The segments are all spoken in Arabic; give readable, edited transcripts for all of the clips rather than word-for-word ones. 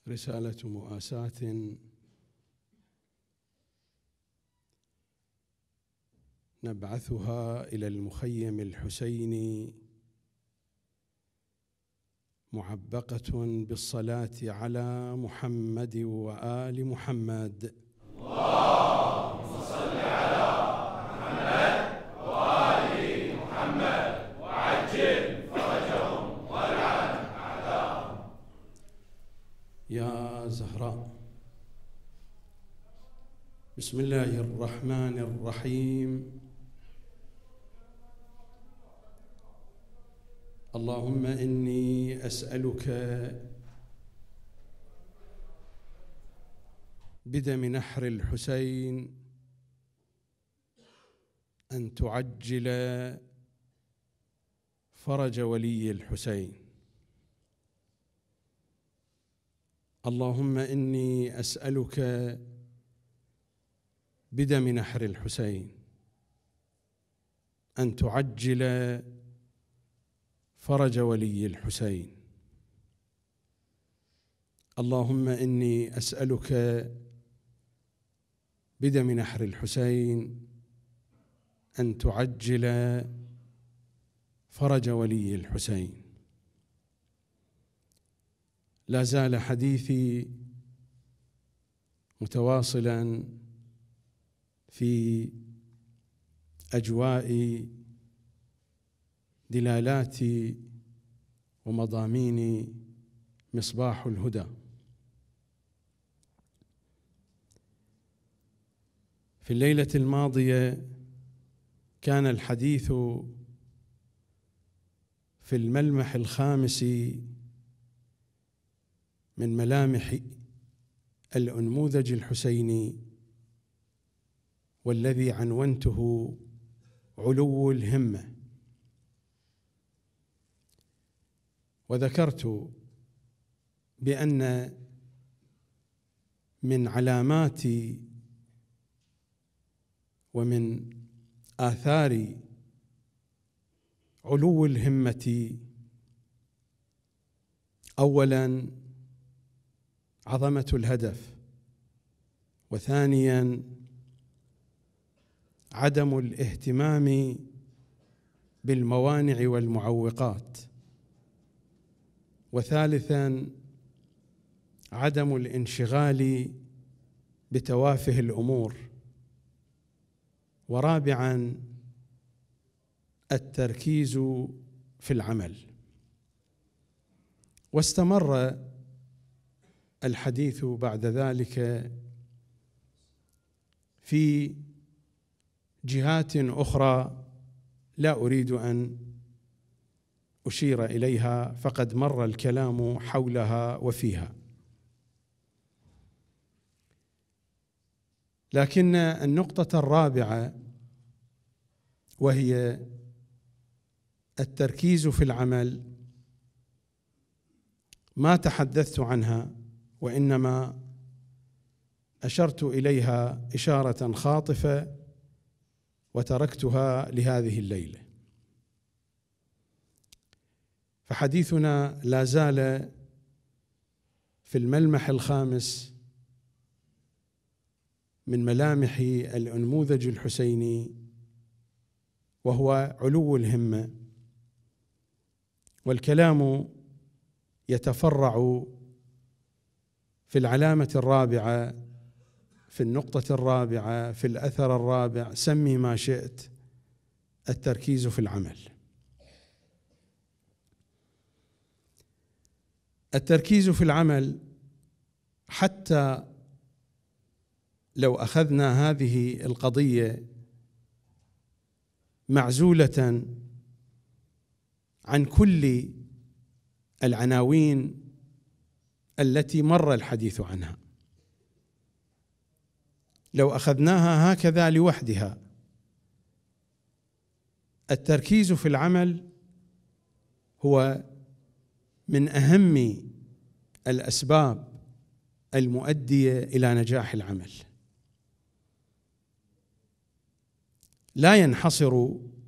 رسالة مؤاساة نبعثها إلى المخيم الحسيني معبقة بالصلاة على محمد وآل محمد. اللهم صل على محمد وآل محمد وعجل فرجهم والعن أعداءهم. يا زهراء، بسم الله الرحمن الرحيم. اللهم إني أسألك بدم نحر الحسين أن تعجل فرج ولي الحسين. اللهم إني أسألك بدم نحر الحسين أن تعجل فرج ولي الحسين. اللهم إني أسألك بدم نحر الحسين أن تعجل فرج ولي الحسين. لا زال حديثي متواصلا في أجواء دلالات ومضامين مصباح الهدى. في الليلة الماضية كان الحديث في الملمح الخامس من ملامح الأنموذج الحسيني، والذي عنونته علو الهمة. وذكرت بأن من علامات ومن آثار علو الهمة أولاً عظمة الهدف، وثانياً عدم الاهتمام بالموانع والمعوقات، وثالثاً عدم الانشغال بتوافه الأمور، ورابعاً التركيز في العمل. واستمر الحديث بعد ذلك في جهات أخرى لا أريد أن أشير إليها، فقد مر الكلام حولها وفيها. لكن النقطة الرابعة، وهي التركيز في العمل، ما تحدثت عنها، وإنما أشرت إليها إشارة خاطفة وتركتها لهذه الليلة. فحديثنا لا زال في الملمح الخامس من ملامح الأنموذج الحسيني، وهو علو الهمة. والكلام يتفرع في العلامة الرابعة، في النقطة الرابعة، في الأثر الرابع، سمي ما شئت، التركيز في العمل. التركيز في العمل، حتى لو أخذنا هذه القضية معزولة عن كل العناوين التي مر الحديث عنها، لو أخذناها هكذا لوحدها، التركيز في العمل هو من أهم الأسباب المؤدية إلى نجاح العمل. لا ينحصر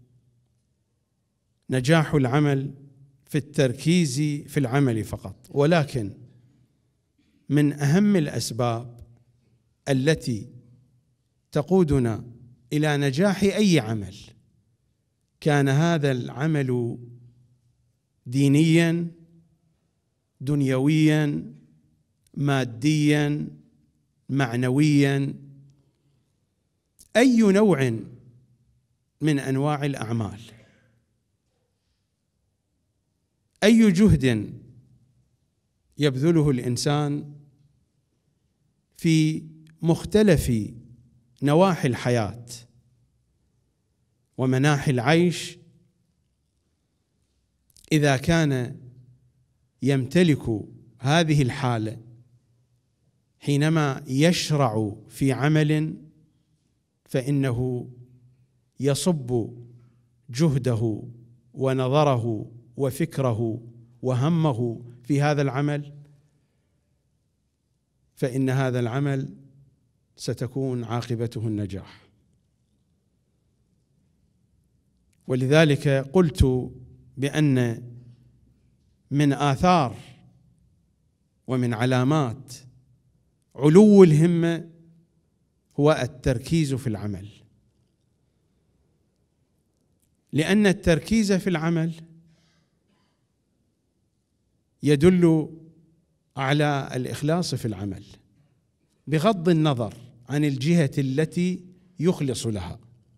نجاح العمل في التركيز في العمل فقط، ولكن من أهم الأسباب التي تقودنا إلى نجاح أي عمل، كان هذا العمل دينيا، دنيويا، ماديا، معنويا، أي نوع من أنواع الأعمال، أي جهد يبذله الإنسان في مختلف نواحي الحياة ومناحي العيش، إذا كان يمتلك هذه الحالة حينما يشرع في عمل، فإنه يصب جهده ونظره وفكره وهمه في هذا العمل، فإن هذا العمل ستكون عاقبته النجاح. ولذلك قلت بأن من آثار ومن علامات علو الهمة هو التركيز في العمل، لأن التركيز في العمل يدل على الإخلاص في العمل بغض النظر عن الجهة التي يخلص لها.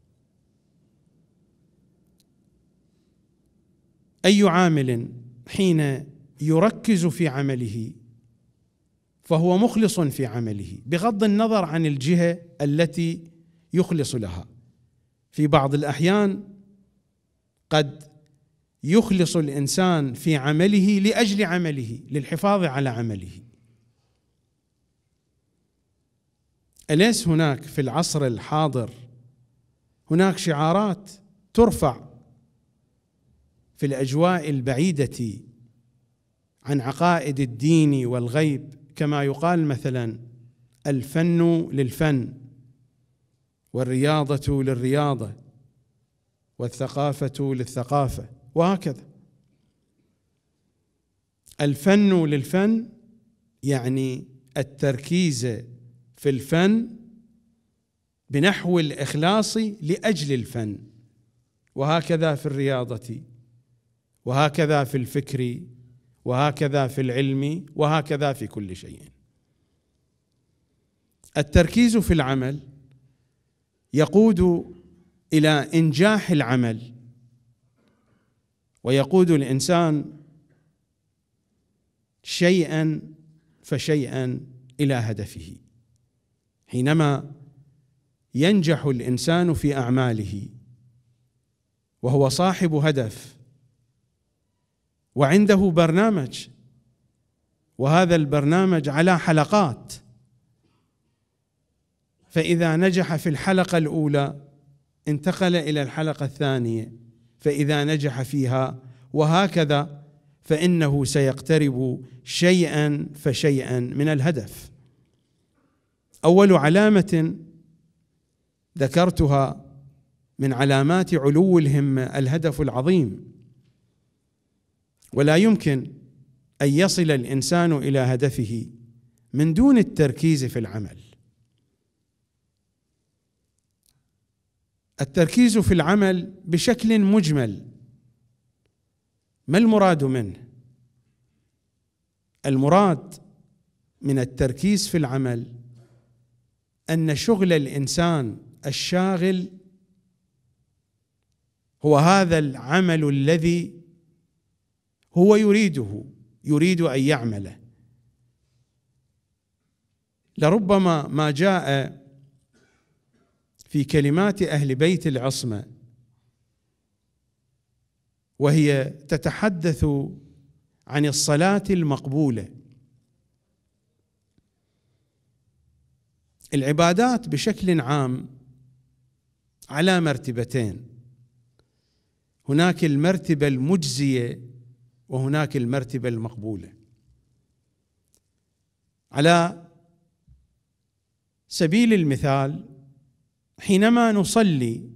أي عامل حين يركز في عمله فهو مخلص في عمله بغض النظر عن الجهة التي يخلص لها. في بعض الأحيان قد يخلص الإنسان في عمله لأجل عمله، للحفاظ على عمله. أليس هناك في العصر الحاضر هناك شعارات ترفع في الأجواء البعيدة عن عقائد الدين والغيب، كما يقال مثلا الفن للفن، والرياضة للرياضة، والثقافة للثقافة، وهكذا. الفن للفن يعني التركيز في الفن بنحو الإخلاص لأجل الفن، وهكذا في الرياضة، وهكذا في الفكر، وهكذا في العلم، وهكذا في كل شيء. التركيز في العمل يقود إلى إنجاح العمل، ويقود الإنسان شيئا فشيئا إلى هدفه. حينما ينجح الإنسان في أعماله وهو صاحب هدف وعنده برنامج، وهذا البرنامج على حلقات، فإذا نجح في الحلقة الأولى انتقل إلى الحلقة الثانية، فإذا نجح فيها، وهكذا، فإنه سيقترب شيئا فشيئا من الهدف. أول علامة ذكرتها من علامات علو الهمة الهدف العظيم، ولا يمكن أن يصل الإنسان إلى هدفه من دون التركيز في العمل. التركيز في العمل بشكل مجمل، ما المراد منه؟ المراد من التركيز في العمل أن شغل الإنسان الشاغل هو هذا العمل الذي هو يريد أن يعمله. لربما ما جاء في كلمات أهل بيت العصمة وهي تتحدث عن الصلاة المقبولة. العبادات بشكل عام على مرتبتين، هناك المرتبة المجزية وهناك المرتبة المقبولة. على سبيل المثال، حينما نصلي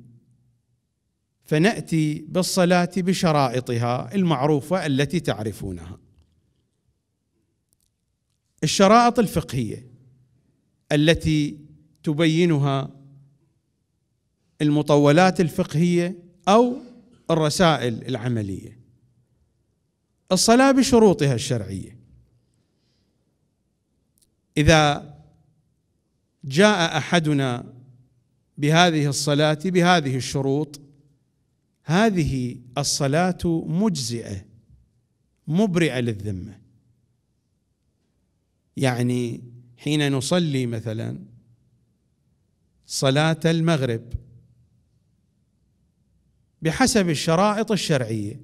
فنأتي بالصلاة بشرائطها المعروفة التي تعرفونها. الشرائط الفقهية التي تبينها المطولات الفقهية أو الرسائل العملية. الصلاة بشروطها الشرعية، إذا جاء أحدنا بهذه الصلاة بهذه الشروط، هذه الصلاة مجزئة مبرئة للذمة. يعني حين نصلي مثلا صلاة المغرب بحسب الشرائط الشرعية،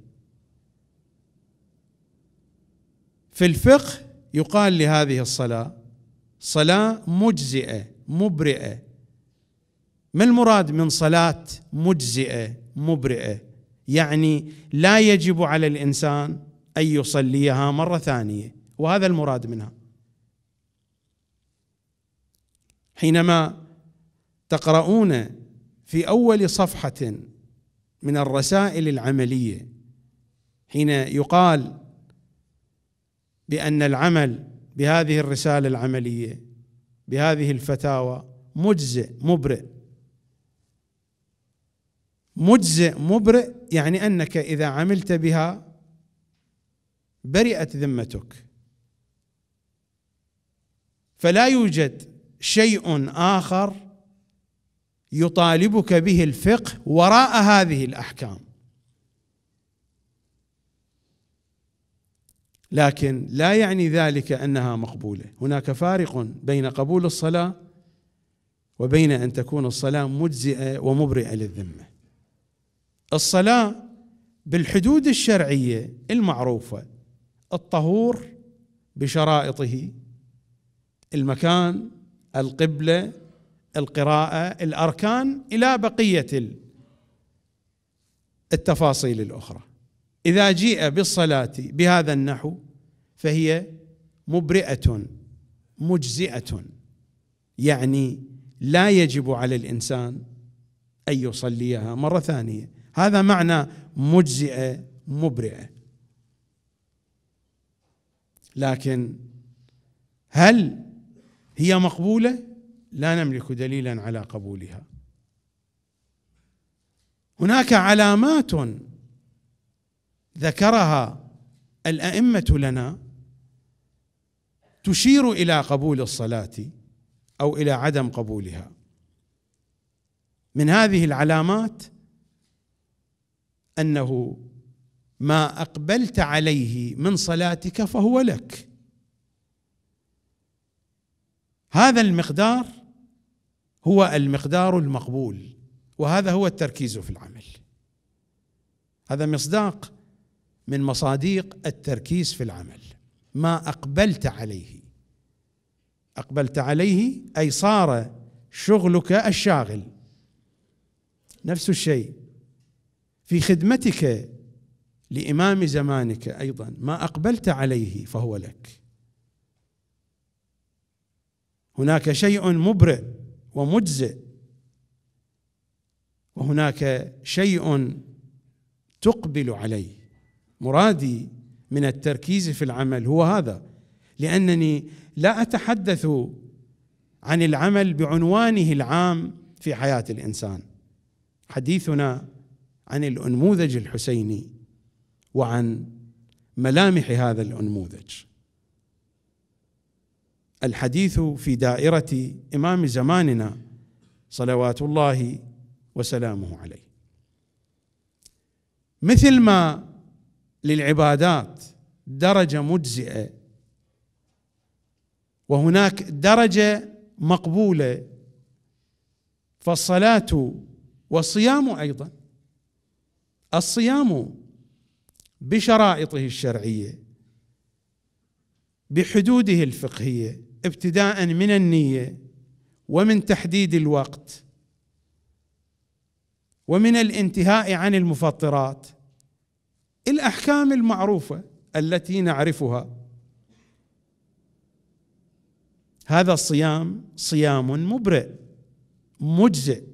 في الفقه يقال لهذه الصلاة صلاة مجزئة مبرئة. ما المراد من صلاة مجزئة مبرئة؟ يعني لا يجب على الإنسان أن يصليها مرة ثانية، وهذا المراد منها. حينما تقرؤون في أول صفحة من الرسائل العملية حين يقال بأن العمل بهذه الرسالة العملية بهذه الفتاوى مجزئ مبرئ، مجزئ مبرئ يعني أنك إذا عملت بها برئت ذمتك، فلا يوجد شيء آخر يطالبك به الفقه وراء هذه الأحكام. لكن لا يعني ذلك أنها مقبولة. هناك فارق بين قبول الصلاة وبين أن تكون الصلاة مجزئة ومبرئة للذمة. الصلاة بالحدود الشرعية المعروفة، الطهور بشرائطه، المكان، القبلة، القراءة، الأركان، إلى بقية التفاصيل الأخرى. إذا جيء بالصلاة بهذا النحو فهي مبرئة مجزئة، يعني لا يجب على الإنسان أن يصليها مرة ثانية. هذا معنى مجزئة مبرئة. لكن هل هي مقبولة؟ لا نملك دليلا على قبولها. هناك علامات ذكرها الأئمة لنا تشير إلى قبول الصلاة أو إلى عدم قبولها. من هذه العلامات أنه ما أقبلت عليه من صلاتك فهو لك. هذا المقدار هو المقدار المقبول، وهذا هو التركيز في العمل. هذا مصداق من مصاديق التركيز في العمل. ما أقبلت عليه، أقبلت عليه أي صار شغلك الشاغل. نفس الشيء في خدمتك لإمام زمانك أيضا، ما أقبلت عليه فهو لك. هناك شيء مبرئ ومجزئ، وهناك شيء تقبل عليه. مرادي من التركيز في العمل هو هذا، لأنني لا أتحدث عن العمل بعنوانه العام في حياة الإنسان. حديثنا عن الأنموذج الحسيني وعن ملامح هذا الأنموذج. الحديث في دائرة إمام زماننا صلوات الله وسلامه عليه. مثل ما للعبادات درجة مجزئة وهناك درجة مقبولة، فالصلاة والصيام أيضا. الصيام بشرائطه الشرعية بحدوده الفقهية، ابتداء من النية ومن تحديد الوقت ومن الانتهاء عن المفطرات، الأحكام المعروفة التي نعرفها. هذا الصيام صيام مبرئ مجزئ،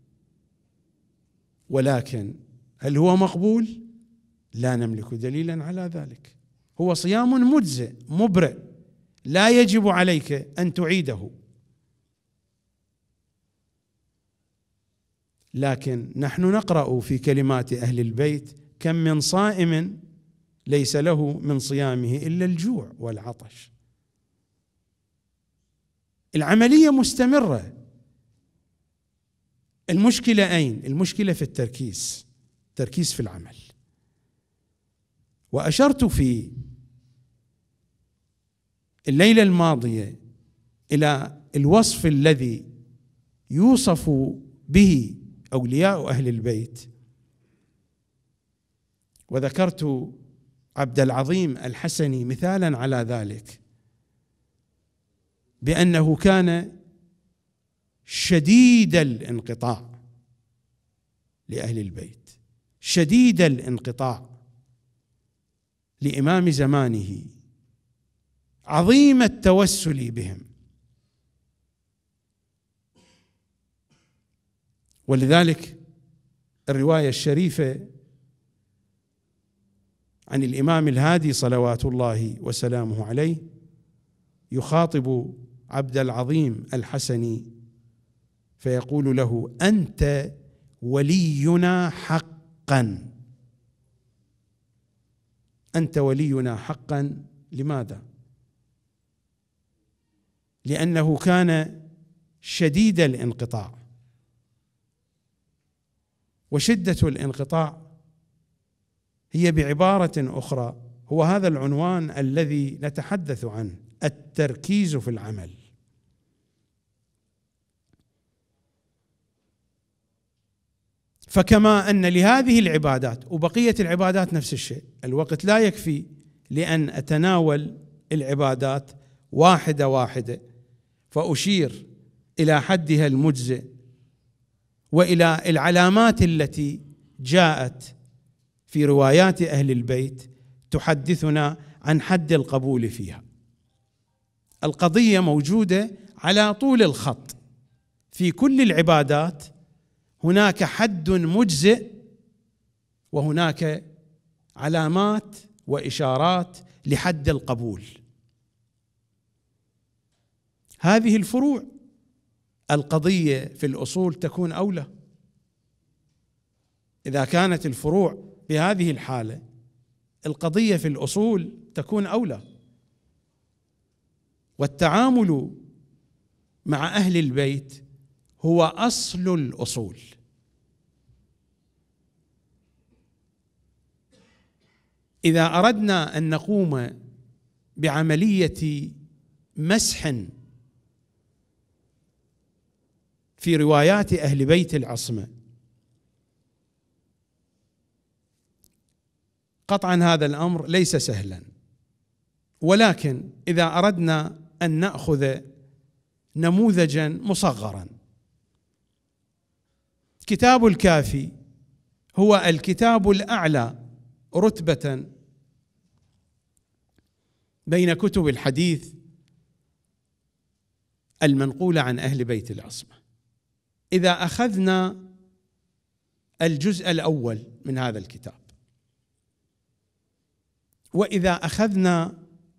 ولكن هل هو مقبول؟ لا نملك دليلا على ذلك. هو صيام مجزئ مبرئ، لا يجب عليك أن تعيده، لكن نحن نقرأ في كلمات أهل البيت: كم من صائم ليس له من صيامه إلا الجوع والعطش. العملية مستمرة. المشكلة أين؟ المشكلة في التركيز في العمل. وأشرت في الليلة الماضية إلى الوصف الذي يوصف به أولياء أهل البيت، وذكرت عبد العظيم الحسني مثالا على ذلك، بأنه كان شديد الانقطاع لأهل البيت، شديد الانقطاع لإمام زمانه، عظيم التوسل بهم. ولذلك الرواية الشريفة عن الإمام الهادي صلوات الله وسلامه عليه يخاطب عبد العظيم الحسني فيقول له: أنت ولينا حقا. أنت ولينا حقا. لماذا؟ لأنه كان شديد الانقطاع، وشدة الانقطاع هي بعبارة أخرى هو هذا العنوان الذي نتحدث عنه: التركيز في العمل. فكما أن لهذه العبادات وبقية العبادات نفس الشيء، الوقت لا يكفي لأن أتناول العبادات واحدة واحدة فأشير إلى حدها المجزئ وإلى العلامات التي جاءت في روايات أهل البيت تحدثنا عن حد القبول فيها. القضية موجودة على طول الخط، في كل العبادات هناك حد مجزئ وهناك علامات وإشارات لحد القبول. هذه الفروع القضية في الأصول تكون أولى. إذا كانت الفروع بهذه الحالة القضية في الأصول تكون أولى. والتعامل مع أهل البيت هو أصل الأصول. إذا أردنا أن نقوم بعملية مسح في روايات أهل بيت العصمة، قطعا هذا الأمر ليس سهلا، ولكن إذا أردنا أن نأخذ نموذجا مصغرا، كتاب الكافي هو الكتاب الأعلى رتبة بين كتب الحديث المنقولة عن أهل بيت العصمة. إذا أخذنا الجزء الأول من هذا الكتاب، وإذا أخذنا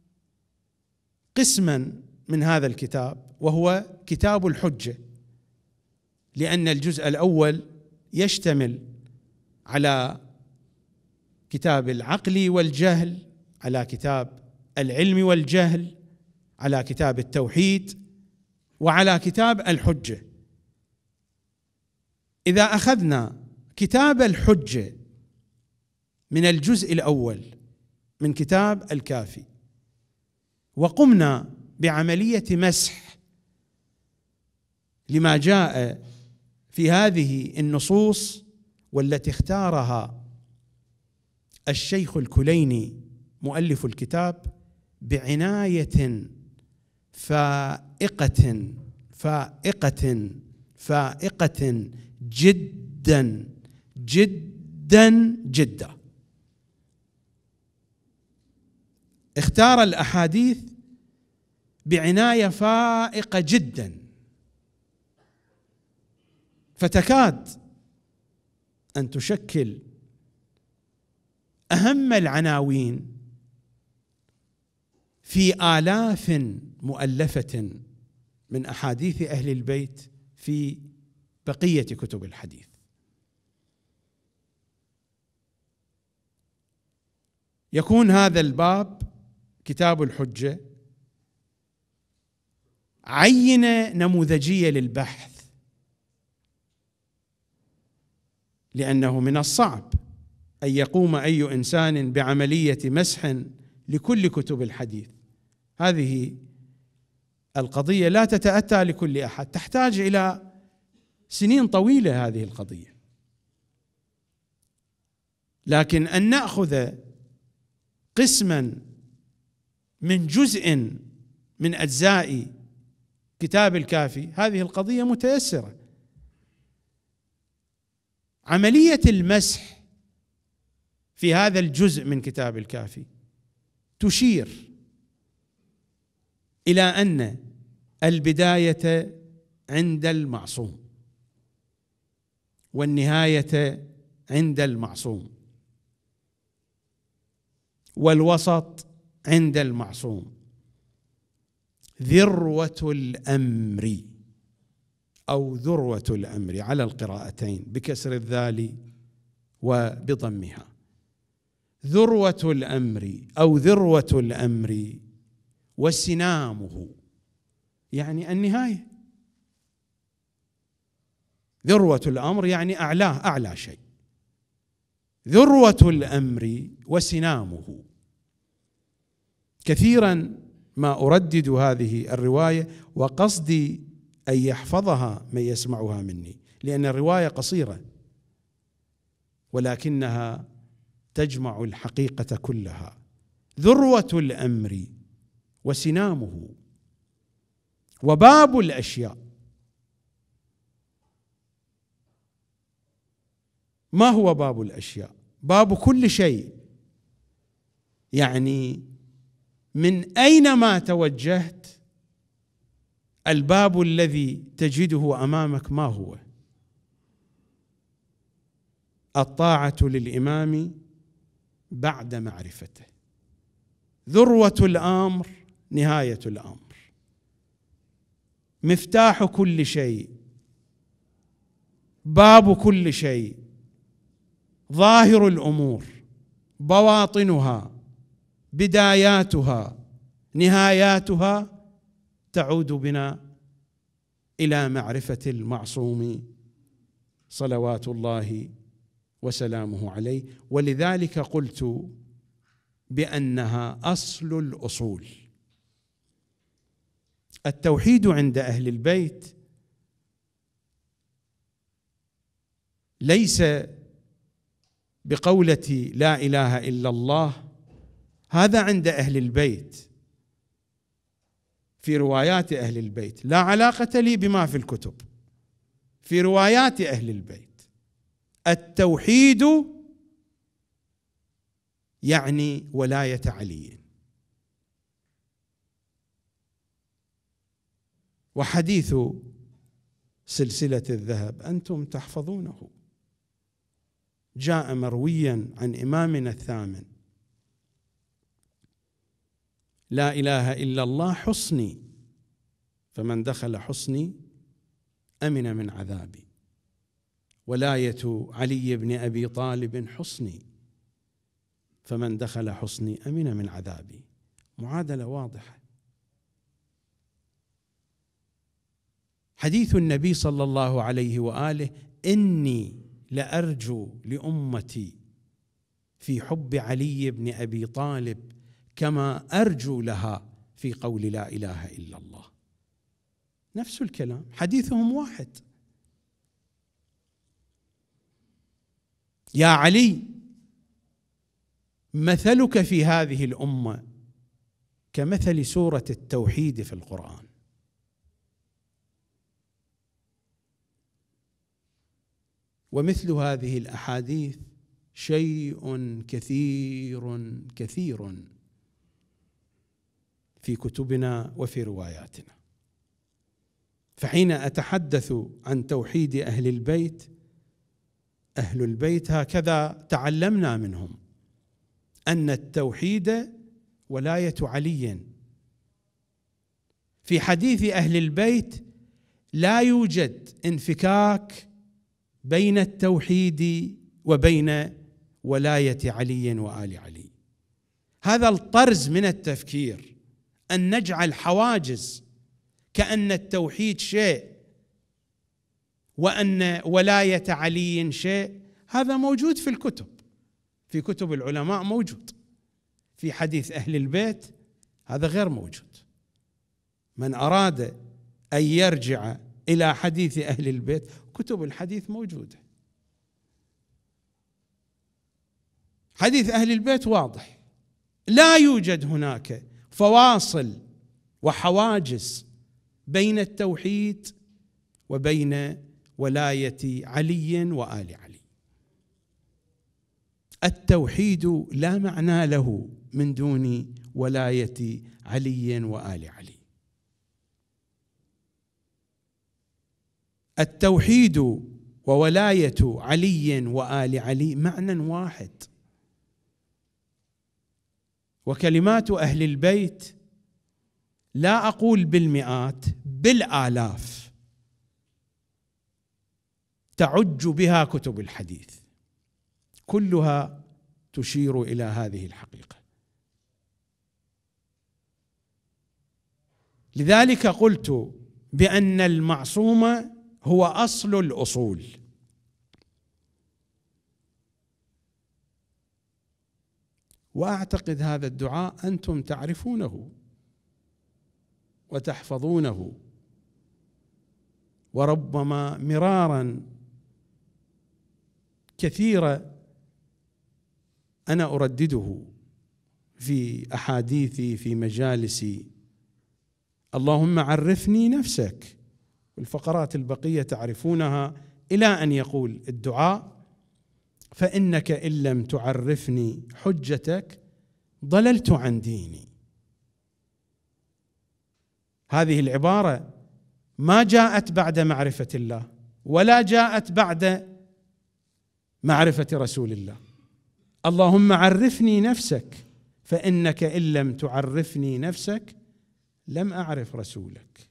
قسما من هذا الكتاب وهو كتاب الحجة، لأن الجزء الأول يشتمل على كتاب العقل والجهل، على كتاب العلم والجهل، على كتاب التوحيد، وعلى كتاب الحجة. إذا أخذنا كتاب الحجة من الجزء الأول من كتاب الكافي وقمنا بعملية مسح لما جاء في هذه النصوص والتي اختارها الشيخ الكليني مؤلف الكتاب بعناية فائقة جدا جدا جدا، اختار الأحاديث بعناية فائقة جدا، فتكاد أن تشكل أهم العناوين في آلاف مؤلفة من أحاديث أهل البيت في بقية كتب الحديث. يكون هذا الباب كتاب الحجة عينة نموذجية للبحث، لأنه من الصعب أن يقوم أي إنسان بعملية مسح لكل كتب الحديث. هذه القضية لا تتأتى لكل أحد، تحتاج إلى سنين طويلة هذه القضية. لكن أن نأخذ قسما من جزء من أجزاء كتاب الكافي، هذه القضية متيسرة. عملية المسح في هذا الجزء من كتاب الكافي تشير إلى أن البداية عند المعصوم والنهاية عند المعصوم والوسط عند المعصوم، ذروة الأمر أو ذروة الأمر على القراءتين بكسر الذال وبضمها. ذروة الأمر أو ذروة الأمر وسنامه، يعني النهاية. ذروة الأمر يعني أعلاه، أعلى شيء. ذروة الأمر وسنامه. كثيرا ما أردد هذه الرواية وقصدي أن يحفظها من يسمعها مني، لأن الرواية قصيرة ولكنها تجمع الحقيقة كلها. ذروة الأمر وسنامه وباب الأشياء. ما هو باب الأشياء؟ باب كل شيء، يعني من أينما توجهت الباب الذي تجده أمامك ما هو؟ الطاعة للإمام بعد معرفته. ذروة الأمر نهاية الأمر، مفتاح كل شيء، باب كل شيء، ظاهر الأمور، بواطنها، بداياتها، نهاياتها، تعود بنا إلى معرفة المعصوم صلوات الله وسلامه عليه. ولذلك قلت بأنها أصل الأصول. التوحيد عند أهل البيت ليس بقولة لا إله إلا الله، هذا عند أهل البيت في روايات أهل البيت، لا علاقة لي بما في الكتب. في روايات أهل البيت التوحيد يعني ولاية علي. وحديث سلسلة الذهب أنتم تحفظونه، جاء مرويا عن إمامنا الثامن: لا إله إلا الله حصني، فمن دخل حصني أمن من عذابي. ولاية علي بن أبي طالب حصني، فمن دخل حصني أمن من عذابي. معادلة واضحة. حديث النبي صلى الله عليه وآله: إني لأرجو لأمتي في حب علي بن أبي طالب كما أرجو لها في قول لا إله إلا الله. نفس الكلام، حديثهم واحد. يا علي، مثلك في هذه الأمة كمثل سورة التوحيد في القرآن. ومثل هذه الأحاديث شيء كثير كثير في كتبنا وفي رواياتنا. فحين أتحدث عن توحيد أهل البيت، أهل البيت هكذا تعلمنا منهم أن التوحيد ولاية علي في حديث أهل البيت لا يوجد انفكاك بين التوحيد وبين ولاية علي وآل علي. هذا الطرز من التفكير، أن نجعل حواجز كأن التوحيد شيء وأن ولاية علي شيء، هذا موجود في الكتب، في كتب العلماء موجود. في حديث أهل البيت هذا غير موجود. من أراد أن يرجع إلى حديث أهل البيت كتب الحديث موجودة. حديث أهل البيت واضح، لا يوجد هناك فواصل وحواجز بين التوحيد وبين ولاية علي وآل علي. التوحيد لا معنى له من دون ولاية علي وآل علي. التوحيد وولاية علي وآل علي معنى واحد، وكلمات أهل البيت لا أقول بالمئات، بالآلاف تعج بها كتب الحديث، كلها تشير إلى هذه الحقيقة. لذلك قلت بأن المعصوم هو أصل الأصول. وأعتقد هذا الدعاء أنتم تعرفونه وتحفظونه، وربما مرارا كثيرة أنا أردده في أحاديثي في مجالسي. اللهم عرفني نفسك، والفقرات البقية تعرفونها، إلى أن يقول الدعاء: فإنك إن لم تعرفني حجتك ضللت عن ديني. هذه العبارة ما جاءت بعد معرفة الله ولا جاءت بعد معرفة رسول الله. اللهم عرفني نفسك، فإنك إن لم تعرفني نفسك لم أعرف رسولك.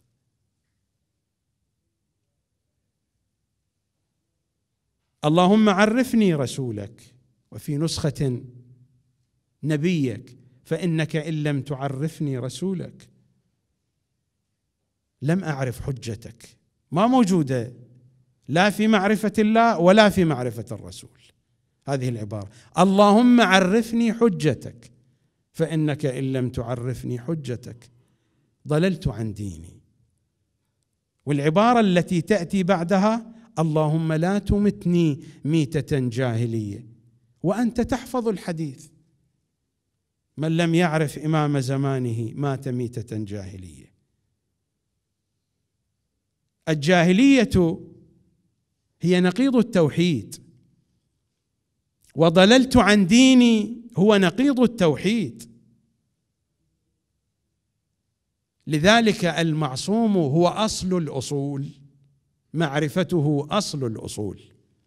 اللهم عرفني رسولك، وفي نسخة نبيك، فإنك إن لم تعرفني رسولك لم أعرف حجتك. ما موجودة لا في معرفة الله ولا في معرفة الرسول هذه العبارة: اللهم عرفني حجتك، فإنك إن لم تعرفني حجتك ضللت عن ديني. والعبارة التي تأتي بعدها: اللهم لا تمتني ميتة جاهلية، وأنت تحفظ الحديث: من لم يعرف إمام زمانه مات ميتة جاهلية. الجاهلية هي نقيض التوحيد، وضللت عن ديني هو نقيض التوحيد. لذلك المعصوم هو أصل الأصول، معرفته أصل الأصول.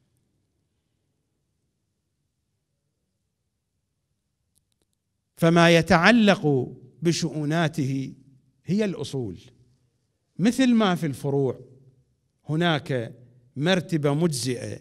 فما يتعلق بشؤوناته هي الأصول، مثل ما في الفروع هناك مرتبة مجزئة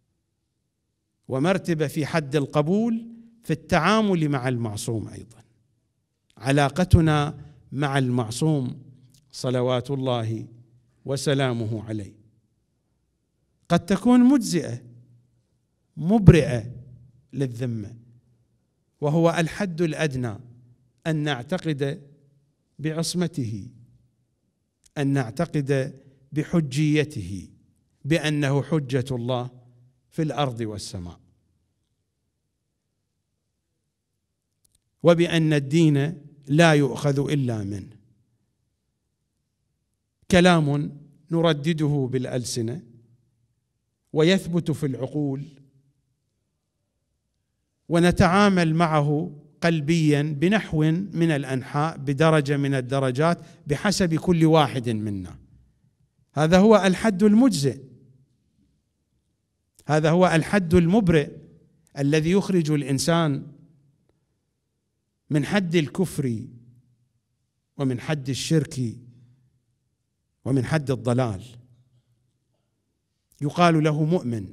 ومرتبة في حد القبول. في التعامل مع المعصوم أيضا علاقتنا مع المعصوم صلوات الله وسلامه عليه قد تكون مجزئة مبرئة للذمة، وهو الحد الأدنى أن نعتقد بعصمته، أن نعتقد بحجيته، بأنه حجة الله في الأرض والسماء، وبأن الدين لا يؤخذ إلا منه. كلام نردده بالألسنة ويثبت في العقول ونتعامل معه قلبيا بنحو من الأنحاء، بدرجة من الدرجات، بحسب كل واحد منا. هذا هو الحد المجزئ، هذا هو الحد المبرئ الذي يخرج الإنسان من حد الكفر ومن حد الشرك ومن حد الضلال، يقال له مؤمن،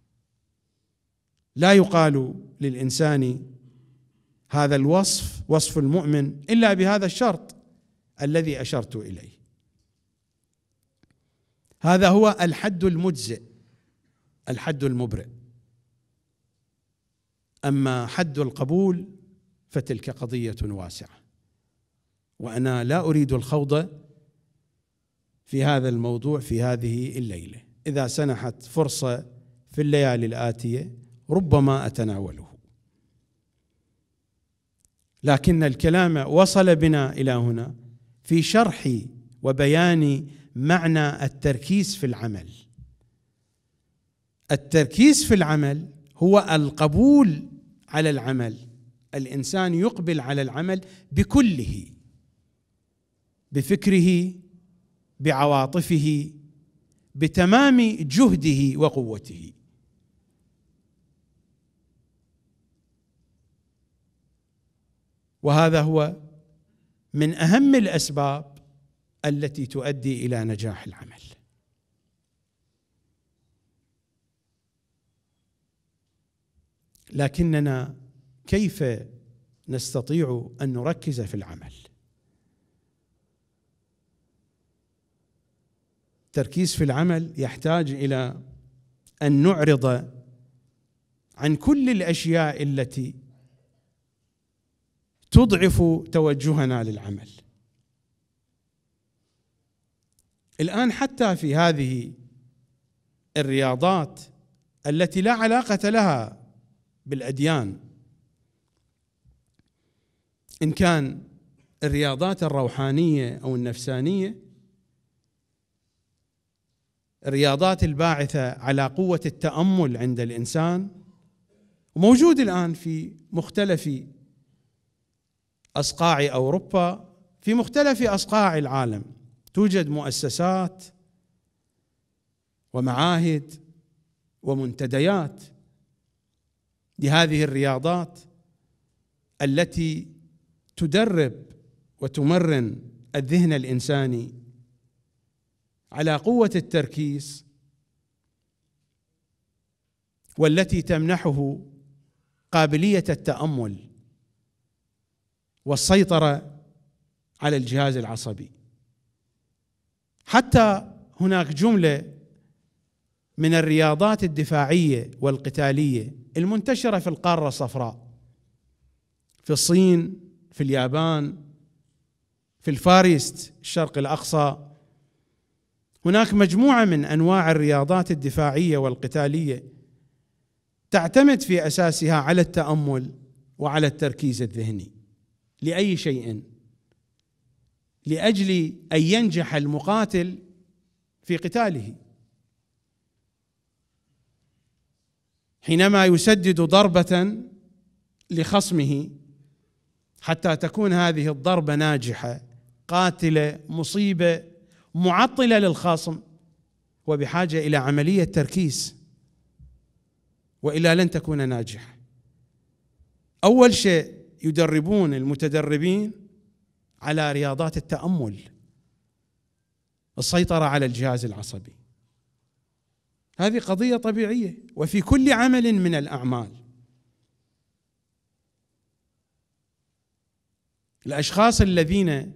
لا يقال للإنسان هذا الوصف وصف المؤمن إلا بهذا الشرط الذي أشرت إليه. هذا هو الحد المجزئ، الحد المبرئ. أما حد القبول فتلك قضية واسعة، وأنا لا أريد الخوض في هذا الموضوع في هذه الليلة. إذا سنحت فرصة في الليالي الآتية ربما أتناوله، لكن الكلام وصل بنا إلى هنا في شرح وبيان معنى التركيز في العمل. التركيز في العمل هو القبول على العمل، الإنسان يقبل على العمل بكله، بفكره، بعواطفه، بتمام جهده وقوته. وهذا هو من أهم الأسباب التي تؤدي إلى نجاح العمل. لكننا كيف نستطيع أن نركز في العمل؟ التركيز في العمل يحتاج إلى أن نعرض عن كل الأشياء التي تضعف توجهنا للعمل. الآن حتى في هذه الرياضات التي لا علاقة لها بالأديان، إن كان الرياضات الروحانية أو النفسانية، الرياضات الباعثة على قوة التأمل عند الإنسان، وموجود الآن في مختلف أصقاع أوروبا، في مختلف أصقاع العالم توجد مؤسسات ومعاهد ومنتديات لهذه الرياضات التي تدرب وتمرن الذهن الإنساني على قوة التركيز، والتي تمنحه قابلية التأمل والسيطرة على الجهاز العصبي. حتى هناك جملة من الرياضات الدفاعية والقتالية المنتشرة في القارة الصفراء، في الصين، في اليابان، في الفارست، الشرق الأقصى. هناك مجموعة من أنواع الرياضات الدفاعية والقتالية تعتمد في أساسها على التأمل وعلى التركيز الذهني لأي شيء، لأجل أن ينجح المقاتل في قتاله. حينما يسدد ضربة لخصمه، حتى تكون هذه الضربة ناجحة قاتلة مصيبة معطلة للخصم، وبحاجة إلى عملية تركيز، وإلا لن تكون ناجحة. أول شيء يدربون المتدربين على رياضات التأمل، السيطرة على الجهاز العصبي. هذه قضية طبيعية وفي كل عمل من الأعمال. الأشخاص الذين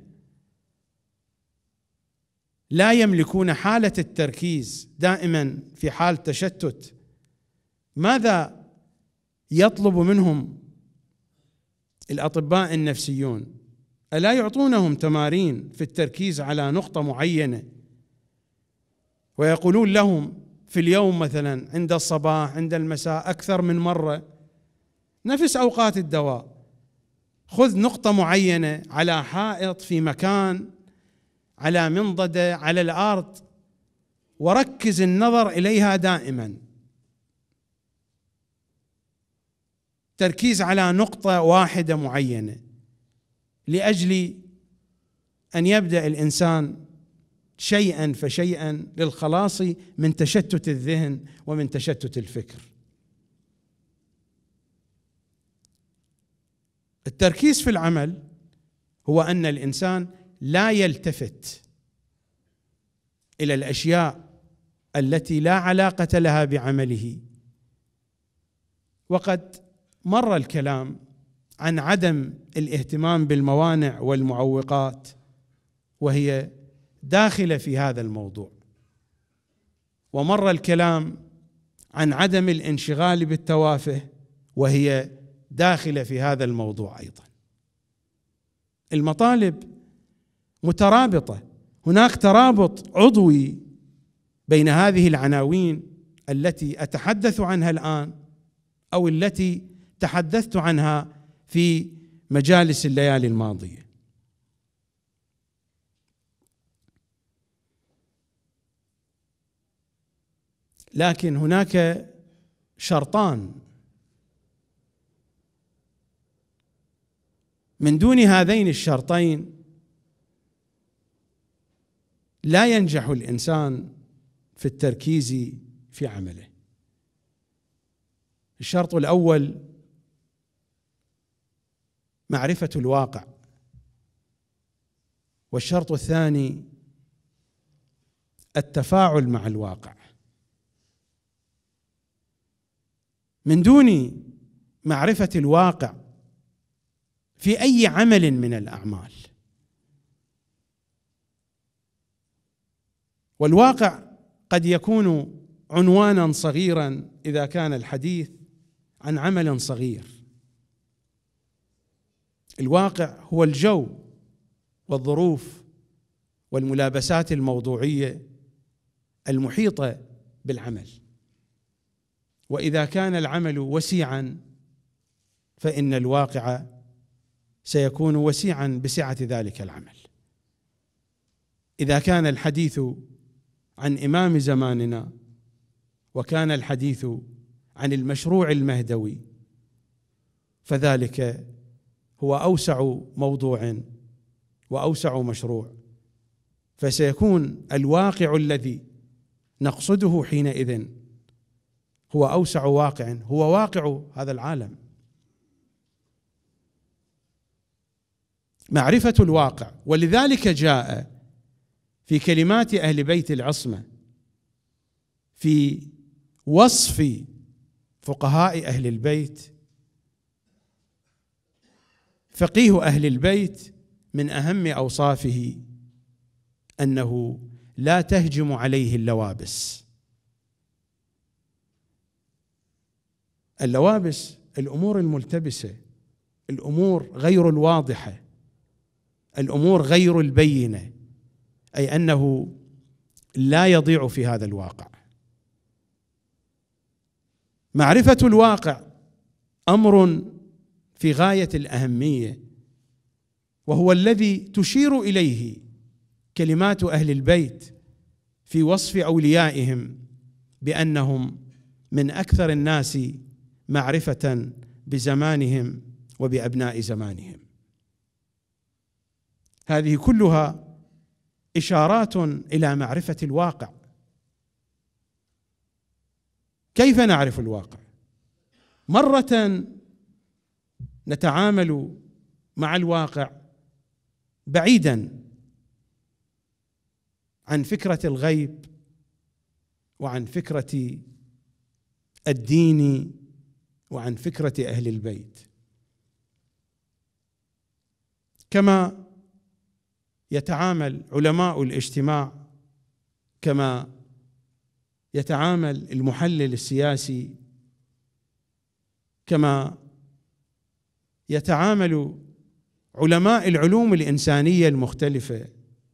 لا يملكون حالة التركيز، دائما في حال تشتت، ماذا يطلب منهم الأطباء النفسيون؟ ألا يعطونهم تمارين في التركيز على نقطة معينة، ويقولون لهم في اليوم مثلا عند الصباح عند المساء أكثر من مرة، نفس أوقات الدواء، خذ نقطة معينة على حائط، في مكان، على منضدة، على الأرض، وركز النظر إليها دائما. تركيز على نقطة واحدة معينة، لأجل أن يبدأ الإنسان شيئا فشيئا للخلاص من تشتت الذهن ومن تشتت الفكر. التركيز في العمل هو أن الإنسان لا يلتفت إلى الأشياء التي لا علاقة لها بعمله. وقد مر الكلام عن عدم الاهتمام بالموانع والمعوقات، وهي داخلة في هذا الموضوع، ومر الكلام عن عدم الانشغال بالتوافه، وهي داخلة في هذا الموضوع أيضا. المطالب مترابطة، هناك ترابط عضوي بين هذه العناوين التي أتحدث عنها الآن أو التي تحدثت عنها في مجالس الليالي الماضية. لكن هناك شرطان، من دون هذين الشرطين لا ينجح الإنسان في التركيز في عمله. الشرط الأول معرفة الواقع، والشرط الثاني التفاعل مع الواقع. من دون معرفة الواقع في أي عمل من الأعمال، والواقع قد يكون عنوانا صغيرا إذا كان الحديث عن عمل صغير. الواقع هو الجو والظروف والملابسات الموضوعية المحيطة بالعمل، وإذا كان العمل وسيعا فإن الواقع سيكون وسيعا بسعة ذلك العمل. إذا كان الحديث عن إمام زماننا وكان الحديث عن المشروع المهدوي فذلك هو أوسع موضوع وأوسع مشروع، فسيكون الواقع الذي نقصده حينئذ هو أوسع واقع، هو واقع هذا العالم. معرفة الواقع، ولذلك جاء في كلمات أهل بيت العصمة في وصف فقهاء أهل البيت: فقيه أهل البيت من أهم أوصافه أنه لا تهجم عليه اللوابس. اللوابس الأمور الملتبسة، الأمور غير الواضحة، الأمور غير البينة، أي أنه لا يضيع في هذا الواقع. معرفة الواقع أمر في غاية الأهمية، وهو الذي تشير إليه كلمات أهل البيت في وصف أوليائهم بأنهم من أكثر الناس معرفة بزمانهم وبأبناء زمانهم. هذه كلها إشارات إلى معرفة الواقع. كيف نعرف الواقع؟ مرة نتعامل مع الواقع بعيدا عن فكرة الغيب وعن فكرة الدين وعن فكرة أهل البيت، كما يتعامل علماء الاجتماع، كما يتعامل المحلل السياسي، كما يتعامل علماء العلوم الإنسانية المختلفة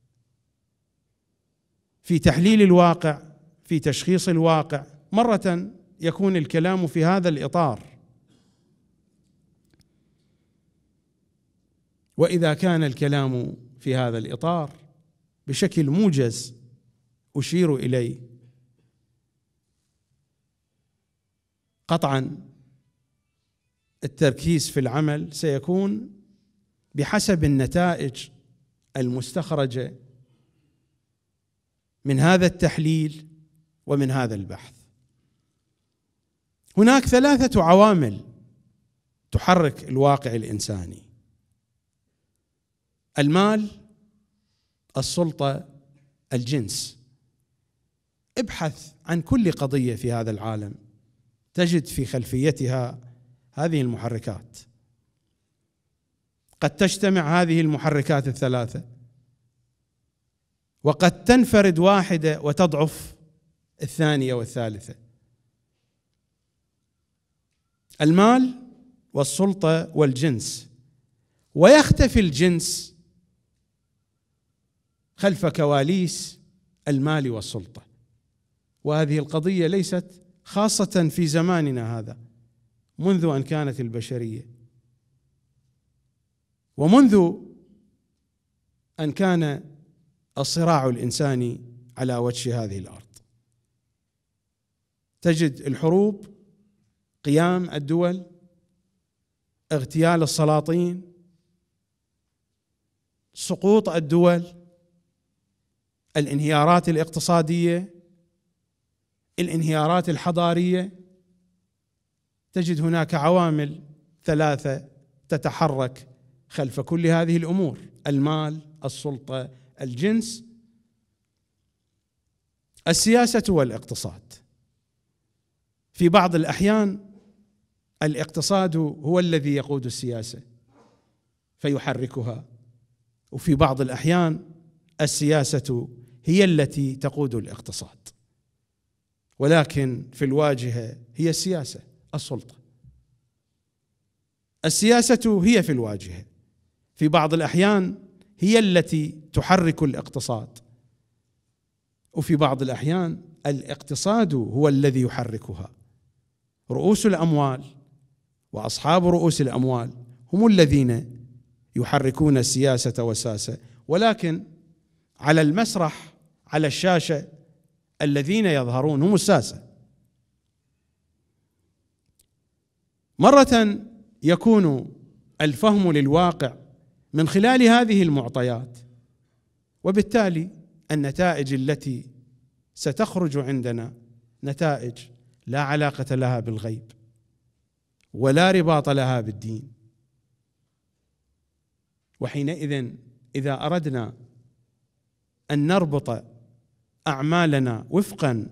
في تحليل الواقع، في تشخيص الواقع. مرة يكون الكلام في هذا الإطار، وإذا كان الكلام في هذا الإطار بشكل موجز أشير إليه، قطعا التركيز في العمل سيكون بحسب النتائج المستخرجة من هذا التحليل ومن هذا البحث. هناك 3 عوامل تحرك الواقع الإنساني: المال، السلطة، الجنس. ابحث عن كل قضية في هذا العالم تجد في خلفيتها هذه المحركات. قد تجتمع هذه المحركات الثلاثة، وقد تنفرد واحدة وتضعف الثانية والثالثة. المال والسلطة والجنس، ويختفي الجنس خلف كواليس المال والسلطة. وهذه القضية ليست خاصة في زماننا هذا، منذ أن كانت البشرية، ومنذ أن كان الصراع الإنساني على وجه هذه الأرض. تجد الحروب، قيام الدول، اغتيال السلاطين، سقوط الدول، الانهيارات الاقتصادية، الانهيارات الحضارية. تجد هناك عوامل ثلاثة تتحرك خلف كل هذه الأمور: المال، السلطة، الجنس، السياسة والاقتصاد. في بعض الأحيان الاقتصاد هو الذي يقود السياسة فيحركها، وفي بعض الأحيان السياسة هي التي تقود الاقتصاد، ولكن في الواجهة هي السياسة، السلطة. السياسة هي في الواجهة، في بعض الأحيان هي التي تحرك الاقتصاد، وفي بعض الأحيان الاقتصاد هو الذي يحركها. رؤوس الأموال وأصحاب رؤوس الأموال هم الذين يحركون السياسة والساسة، ولكن على المسرح، على الشاشة، الذين يظهرون هم الساسة. مرة يكون الفهم للواقع من خلال هذه المعطيات، وبالتالي النتائج التي ستخرج عندنا نتائج لا علاقة لها بالغيب ولا رباط لها بالدين. وحينئذ إذا أردنا أن نربط أعمالنا وفقا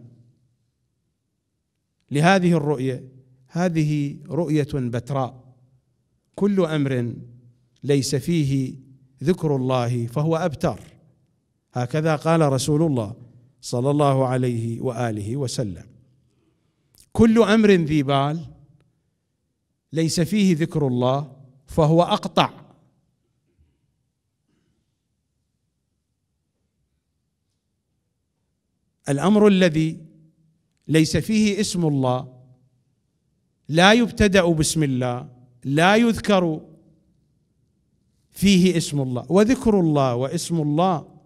لهذه الرؤية، هذه رؤية بتراء: كل أمر ليس فيه ذكر الله فهو أبتر. هكذا قال رسول الله صلى الله عليه وآله وسلم: كل أمر ذي بال ليس فيه ذكر الله فهو أقطع. الأمر الذي ليس فيه اسم الله، لا يبتدأ بسم الله، لا يذكر فيه اسم الله. وذكر الله واسم الله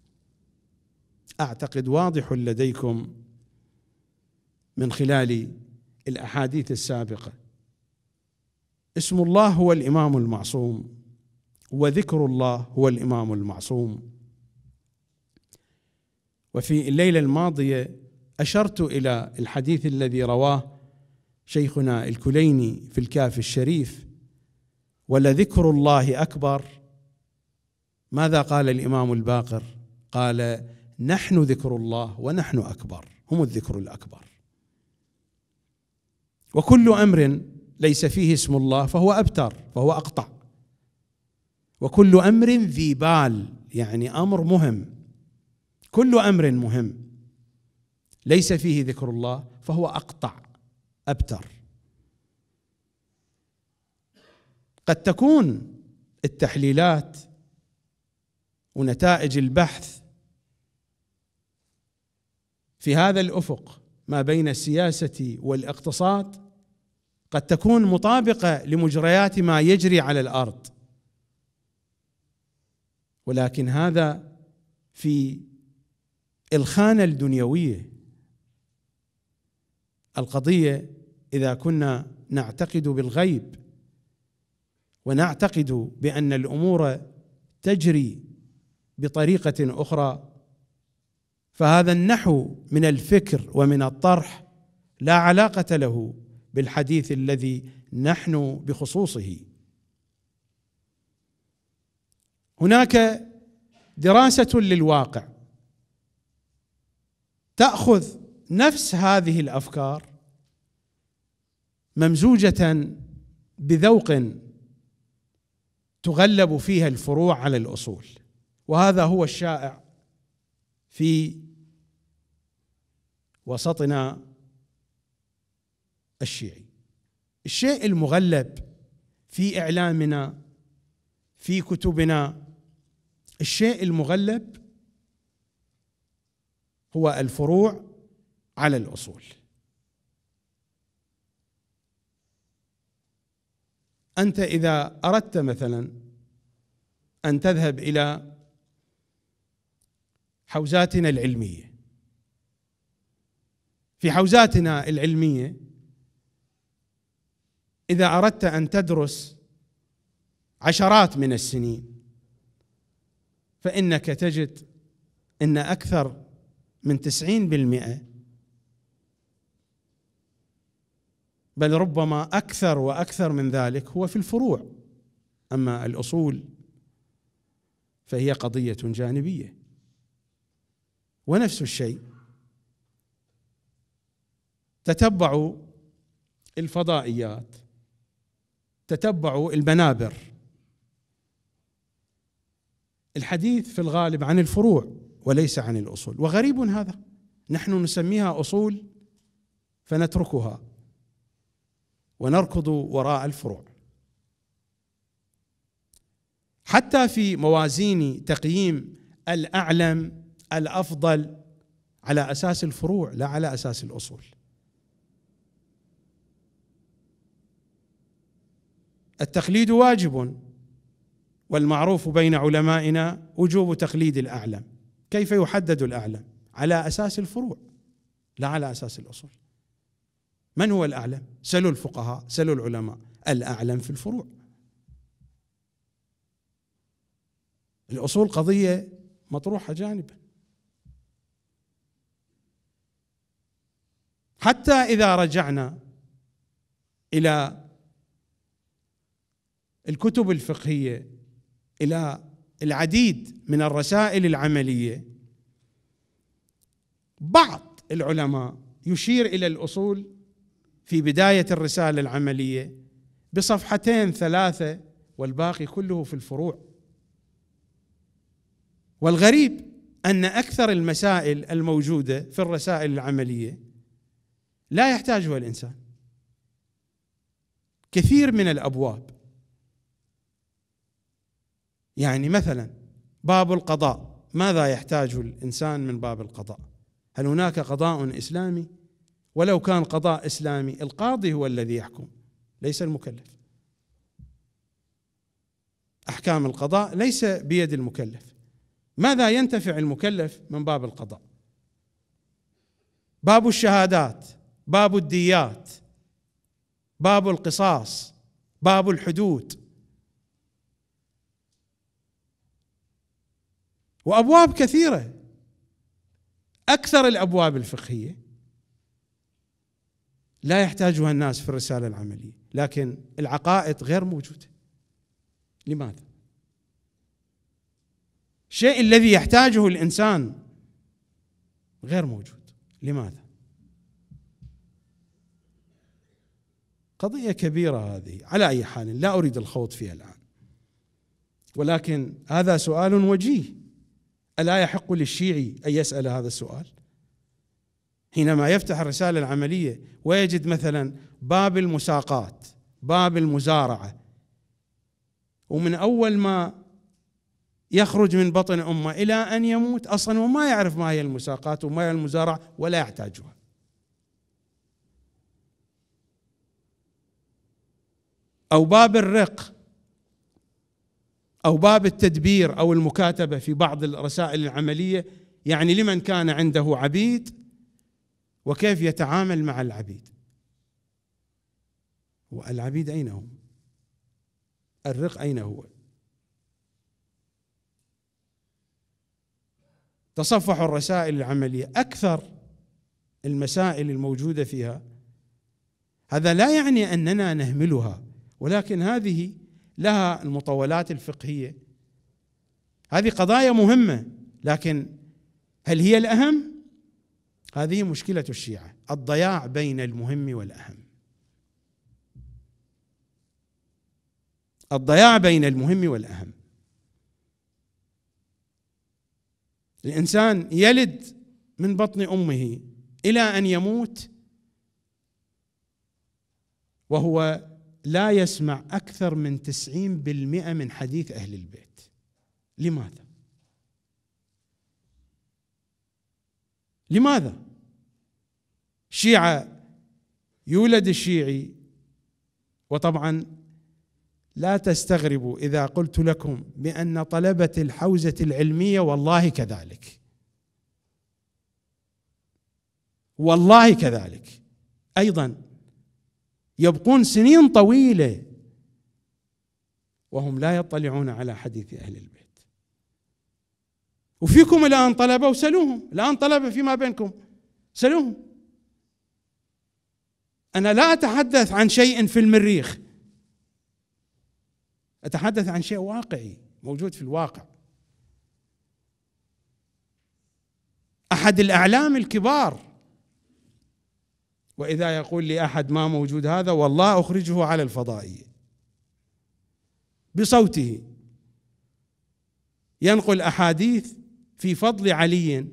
أعتقد واضح لديكم من خلال الأحاديث السابقة. اسم الله هو الإمام المعصوم، وذكر الله هو الإمام المعصوم. وفي الليلة الماضية أشرت إلى الحديث الذي رواه شيخنا الكليني في الكافي الشريف: ولذكر الله أكبر. ماذا قال الإمام الباقر؟ قال: نحن ذكر الله ونحن أكبر، هم الذكر الأكبر. وكل أمر ليس فيه اسم الله فهو أبتر، فهو أقطع. وكل أمر ذي بال، يعني أمر مهم، كل أمر مهم ليس فيه ذكر الله فهو أقطع، أبتر. قد تكون التحليلات ونتائج البحث في هذا الأفق ما بين السياسة والاقتصاد قد تكون مطابقة لمجريات ما يجري على الأرض، ولكن هذا في الخانة الدنيوية. القضية إذا كنا نعتقد بالغيب ونعتقد بأن الأمور تجري بطريقة أخرى، فهذا النحو من الفكر ومن الطرح لا علاقة له بالحديث الذي نحن بخصوصه. هناك دراسة للواقع تأخذ نفس هذه الأفكار ممزوجة بذوق تغلب فيها الفروع على الأصول، وهذا هو الشائع في وسطنا الشيعي. الشيء المغلب في إعلامنا، في كتبنا، الشيء المغلب هو الفروع على الأصول. أنت إذا أردت مثلا أن تذهب إلى حوزاتنا العلمية، في حوزاتنا العلمية إذا أردت أن تدرس عشرات من السنين، فإنك تجد أن أكثر من 90%، بل ربما أكثر وأكثر من ذلك، هو في الفروع. أما الأصول فهي قضية جانبية. ونفس الشيء تتبعوا الفضائيات، تتبعوا المنابر، الحديث في الغالب عن الفروع وليس عن الأصول. وغريب هذا، نحن نسميها أصول فنتركها ونركض وراء الفروع. حتى في موازين تقييم الأعلم الأفضل على أساس الفروع لا على أساس الأصول. التقليد واجب، والمعروف بين علمائنا وجوب تقليد الأعلم. كيف يحدد الأعلم؟ على أساس الفروع لا على أساس الأصول. من هو الأعلم؟ سلوا الفقهاء، سلوا العلماء، الأعلم في الفروع. الأصول قضية مطروحة جانبا. حتى إذا رجعنا إلى الكتب الفقهية، إلى العديد من الرسائل العملية، بعض العلماء يشير إلى الأصول في بداية الرسالة العملية بصفحتين 3، والباقي كله في الفروع. والغريب أن أكثر المسائل الموجودة في الرسائل العملية لا يحتاجها الإنسان. كثير من الأبواب، يعني مثلا باب القضاء، ماذا يحتاجه الإنسان من باب القضاء؟ هل هناك قضاء إسلامي؟ ولو كان قضاء إسلامي، القاضي هو الذي يحكم ليس المكلف. أحكام القضاء ليس بيد المكلف. ماذا ينتفع المكلف من باب القضاء؟ باب الشهادات، باب الديات، باب القصاص، باب الحدود، وأبواب كثيرة. أكثر الأبواب الفقهية لا يحتاجها الناس في الرسالة العملية، لكن العقائد غير موجودة. لماذا؟ الشيء الذي يحتاجه الإنسان غير موجود. لماذا؟ قضية كبيرة هذه. على أي حال لا أريد الخوض فيها الآن، ولكن هذا سؤال وجيه. ألا يحق للشيعي أن يسأل هذا السؤال حينما يفتح الرسالة العملية ويجد مثلا باب المساقات، باب المزارعة، ومن أول ما يخرج من بطن أمه إلى أن يموت أصلا وما يعرف ما هي المساقات وما هي المزارعة ولا يحتاجها؟ أو باب الرق، أو باب التدبير أو المكاتبة في بعض الرسائل العملية، يعني لمن كان عنده عبيد وكيف يتعامل مع العبيد. والعبيد أين هم؟ الرق أين هو؟ تصفحوا الرسائل العملية، أكثر المسائل الموجودة فيها. هذا لا يعني أننا نهملها، ولكن هذه لها المطولات الفقهية. هذه قضايا مهمة، لكن هل هي الأهم؟ هذه مشكلة الشيعة، الضياع بين المهم والأهم. الضياع بين المهم والأهم. الإنسان يلد من بطن أمه إلى أن يموت وهو لا يسمع أكثر من 90% من حديث أهل البيت. لماذا؟ لماذا؟ الشيعة يولد الشيعي، وطبعا لا تستغربوا إذا قلت لكم بأن طلبة الحوزة العلمية والله كذلك، والله كذلك أيضا يبقون سنين طويلة وهم لا يطلعون على حديث أهل البيت. وفيكم الآن طلبة وسألوهم، الآن طلبة فيما بينكم سألوهم. أنا لا أتحدث عن شيء في المريخ، أتحدث عن شيء واقعي موجود في الواقع. أحد الأعلام الكبار، وإذا يقول لي أحد ما موجود هذا والله أخرجه على الفضائية بصوته، ينقل أحاديث في فضل علي،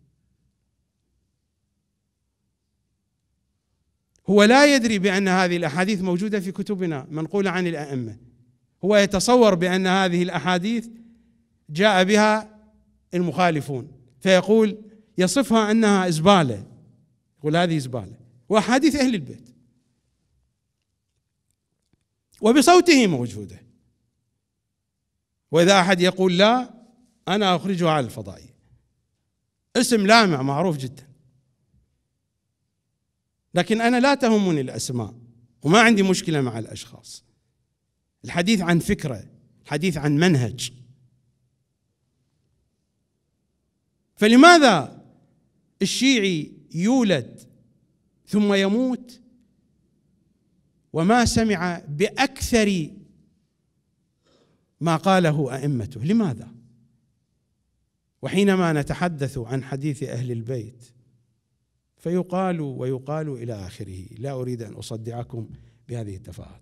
هو لا يدري بأن هذه الأحاديث موجودة في كتبنا منقولة عن الأئمة، هو يتصور بأن هذه الأحاديث جاء بها المخالفون، فيقول يصفها أنها زبالة، يقول هذه زبالة، وأحاديث أهل البيت وبصوته موجودة. وإذا أحد يقول لا، أنا أخرجه على الفضائية، اسم لامع معروف جدا، لكن أنا لا تهمني الأسماء وما عندي مشكلة مع الأشخاص. الحديث عن فكرة، الحديث عن منهج. فلماذا الشيعي يولد ثم يموت وما سمع بأكثر ما قاله أئمته؟ لماذا؟ وحينما نتحدث عن حديث أهل البيت فيقال ويقال إلى آخره. لا أريد أن أصدعكم بهذه التفاهات.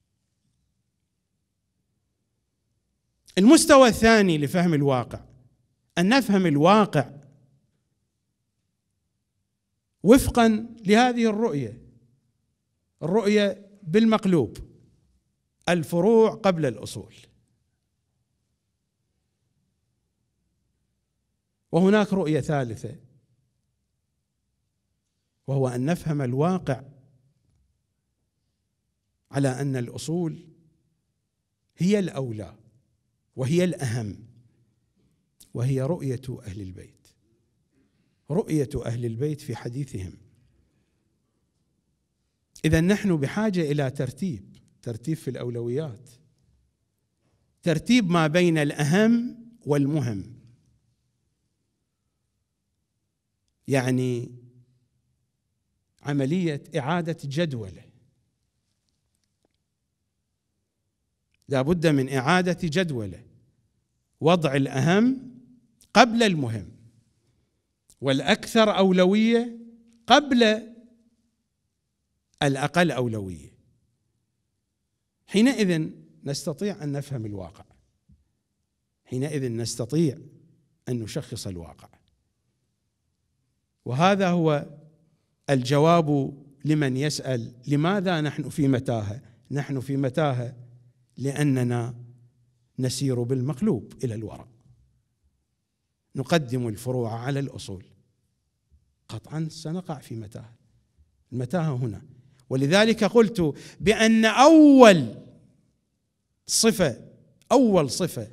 المستوى الثاني لفهم الواقع، أن نفهم الواقع وفقا لهذه الرؤية بالمقلوب، الفروع قبل الأصول. وهناك رؤية ثالثة، وهو أن نفهم الواقع على أن الأصول هي الأولى وهي الأهم، وهي رؤية أهل البيت، رؤية أهل البيت في حديثهم. إذن نحن بحاجة إلى ترتيب في الأولويات، ترتيب ما بين الأهم والمهم. يعني عملية إعادة جدولة، لا بد من إعادة جدولة، وضع الأهم قبل المهم والأكثر أولوية قبل الأقل أولوية. حينئذ نستطيع أن نفهم الواقع، حينئذ نستطيع أن نشخص الواقع. وهذا هو الجواب لمن يسأل لماذا نحن في متاهة؟ نحن في متاهة لأننا نسير بالمقلوب إلى الوراء، نقدم الفروع على الأصول، قطعا سنقع في متاهة. المتاهة هنا. ولذلك قلت بأن أول صفة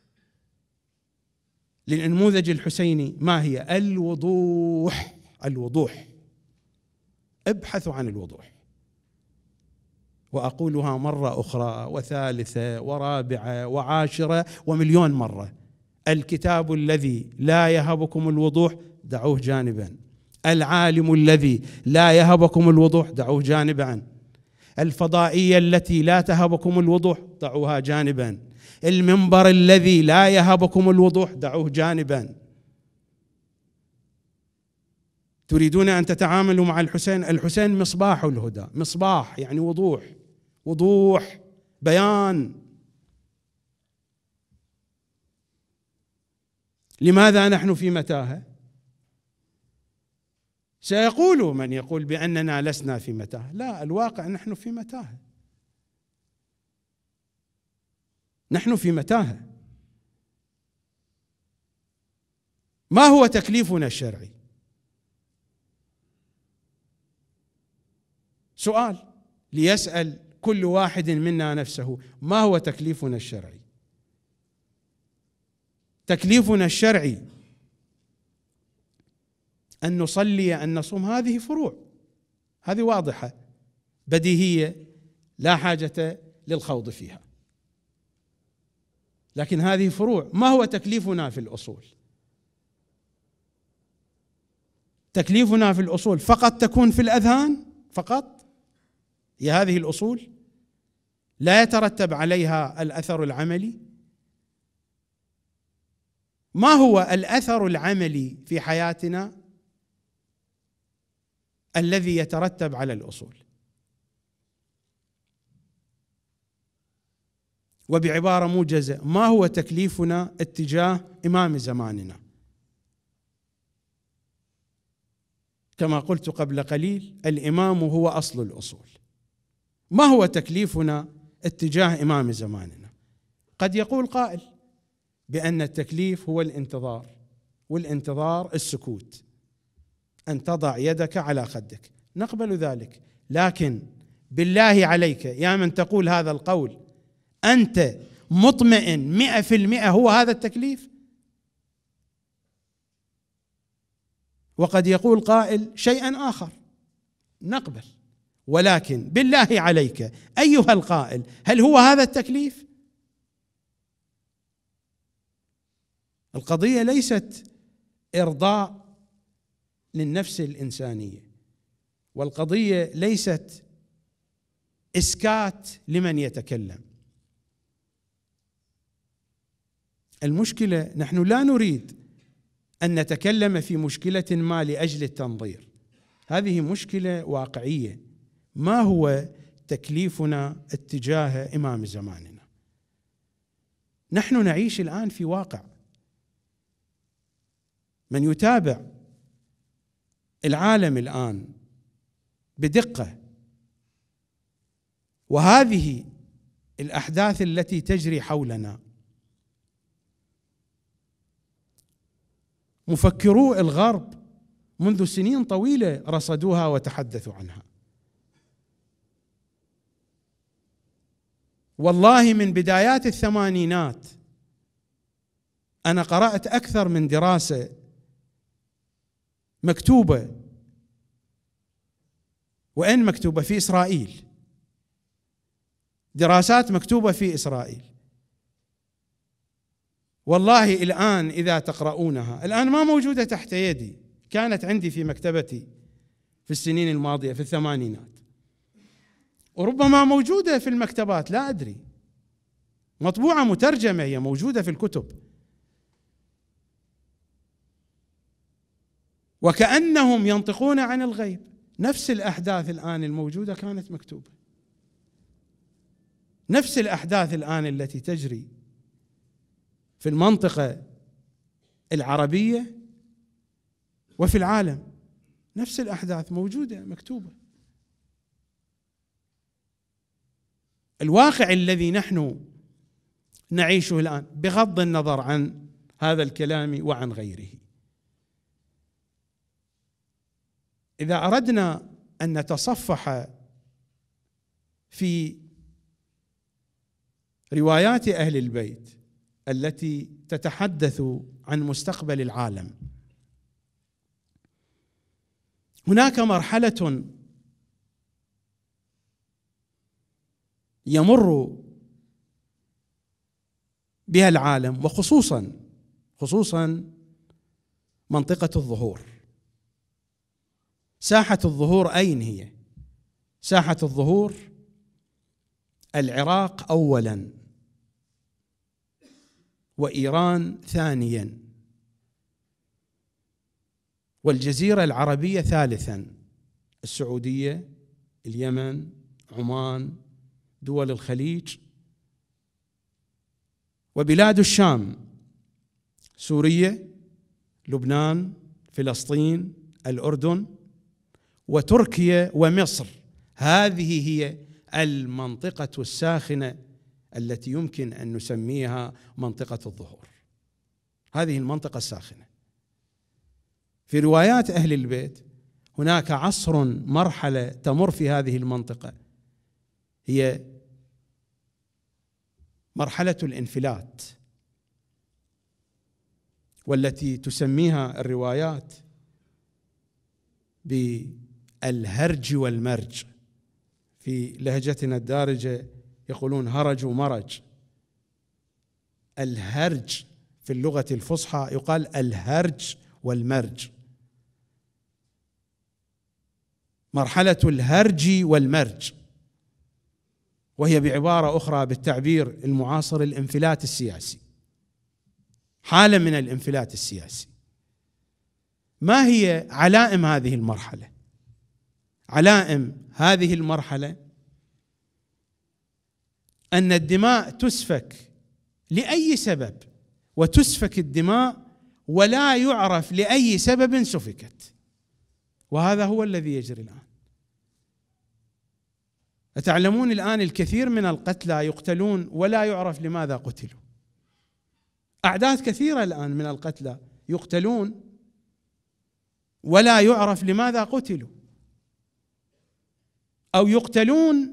للنموذج الحسيني ما هي؟ الوضوح. ابحثوا عن الوضوح. وأقولها مرة أخرى وثالثة ورابعة وعاشرة ومليون مرة: الكتاب الذي لا يهبكم الوضوح دعوه جانبا، العالم الذي لا يهبكم الوضوح دعوه جانبا، الفضائية التي لا تهبكم الوضوح دعوها جانبا، المنبر الذي لا يهبكم الوضوح دعوه جانبا. تريدون أن تتعاملوا مع الحسين؟ الحسين مصباح الهدى، مصباح يعني وضوح، وضوح بيان. لماذا نحن في متاهة؟ سيقول من يقول بأننا لسنا في متاهة، لا، الواقع نحن في متاهة، نحن في متاهة. ما هو تكليفنا الشرعي؟ سؤال ليسأل كل واحد منا نفسه، ما هو تكليفنا الشرعي؟ تكليفنا الشرعي أن نصلي، أن نصوم، هذه فروع، هذه واضحة بديهية لا حاجة للخوض فيها، لكن هذه فروع. ما هو تكليفنا في الأصول؟ تكليفنا في الأصول فقط تكون في الأذهان فقط؟ هي هذه الأصول لا يترتب عليها الأثر العملي؟ ما هو الأثر العملي في حياتنا الذي يترتب على الأصول؟ وبعبارة موجزة، ما هو تكليفنا اتجاه إمام زماننا؟ كما قلت قبل قليل، الإمام هو أصل الأصول. ما هو تكليفنا اتجاه إمام زماننا؟ قد يقول قائل بأن التكليف هو الانتظار، والانتظار السكوت، أن تضع يدك على خدك، نقبل ذلك، لكن بالله عليك يا من تقول هذا القول، أنت مطمئن 100% هو هذا التكليف؟ وقد يقول قائل شيئا آخر، نقبل، ولكن بالله عليك أيها القائل، هل هو هذا التكليف؟ القضية ليست إرضاء للنفس الإنسانية، والقضية ليست إسكات لمن يتكلم. المشكلة نحن لا نريد أن نتكلم في مشكلة ما لأجل التنظير، هذه مشكلة واقعية. ما هو تكليفنا اتجاه إمام زماننا؟ نحن نعيش الآن في واقع، من يتابع العالم الآن بدقة، وهذه الأحداث التي تجري حولنا، مفكرو الغرب منذ سنين طويلة رصدوها وتحدثوا عنها. والله من بدايات الثمانينات أنا قرأت أكثر من دراسة مكتوبة. وين مكتوبة؟ في إسرائيل، دراسات مكتوبة في إسرائيل. والله الآن إذا تقرؤونها، الآن ما موجودة تحت يدي، كانت عندي في مكتبتي في السنين الماضية في الثمانينات، وربما موجودة في المكتبات لا أدري، مطبوعة مترجمة، هي موجودة في الكتب. وكأنهم ينطقون عن الغيب، نفس الأحداث الآن الموجودة كانت مكتوبة، نفس الأحداث الآن التي تجري في المنطقة العربية وفي العالم، نفس الأحداث موجودة مكتوبة. الواقع الذي نحن نعيشه الآن، بغض النظر عن هذا الكلام وعن غيره، إذا أردنا أن نتصفح في روايات أهل البيت التي تتحدث عن مستقبل العالم، هناك مرحلة يمر بها العالم، وخصوصا منطقة الظهور. ساحة الظهور أين هي؟ ساحة الظهور العراق أولا، وإيران ثانيا. والجزيرة العربية ثالثا، السعودية، اليمن، عمان، دول الخليج، وبلاد الشام، سوريا، لبنان، فلسطين، الأردن، وتركيا ومصر. هذه هي المنطقة الساخنة التي يمكن أن نسميها منطقة الظهور. هذه المنطقة الساخنة. في روايات أهل البيت هناك عصر، مرحلة تمر في هذه المنطقة، هي مرحلة الانفلات، والتي تسميها الروايات بالهرج والمرج. في لهجتنا الدارجة يقولون هرج ومرج. الهرج في اللغة الفصحى يقال الهرج والمرج، مرحلة الهرج والمرج، وهي بعبارة أخرى بالتعبير المعاصر الانفلات السياسي، حالة من الانفلات السياسي. ما هي علائم هذه المرحلة؟ علائم هذه المرحلة أن الدماء تسفك لأي سبب، وتسفك الدماء ولا يعرف لأي سبب سفكت، وهذا هو الذي يجري الآن. أتعلمون الآن الكثير من القتلى يقتلون ولا يعرف لماذا قتلوا. أعداد كثيرة الآن من القتلى يقتلون ولا يعرف لماذا قتلوا، أو يقتلون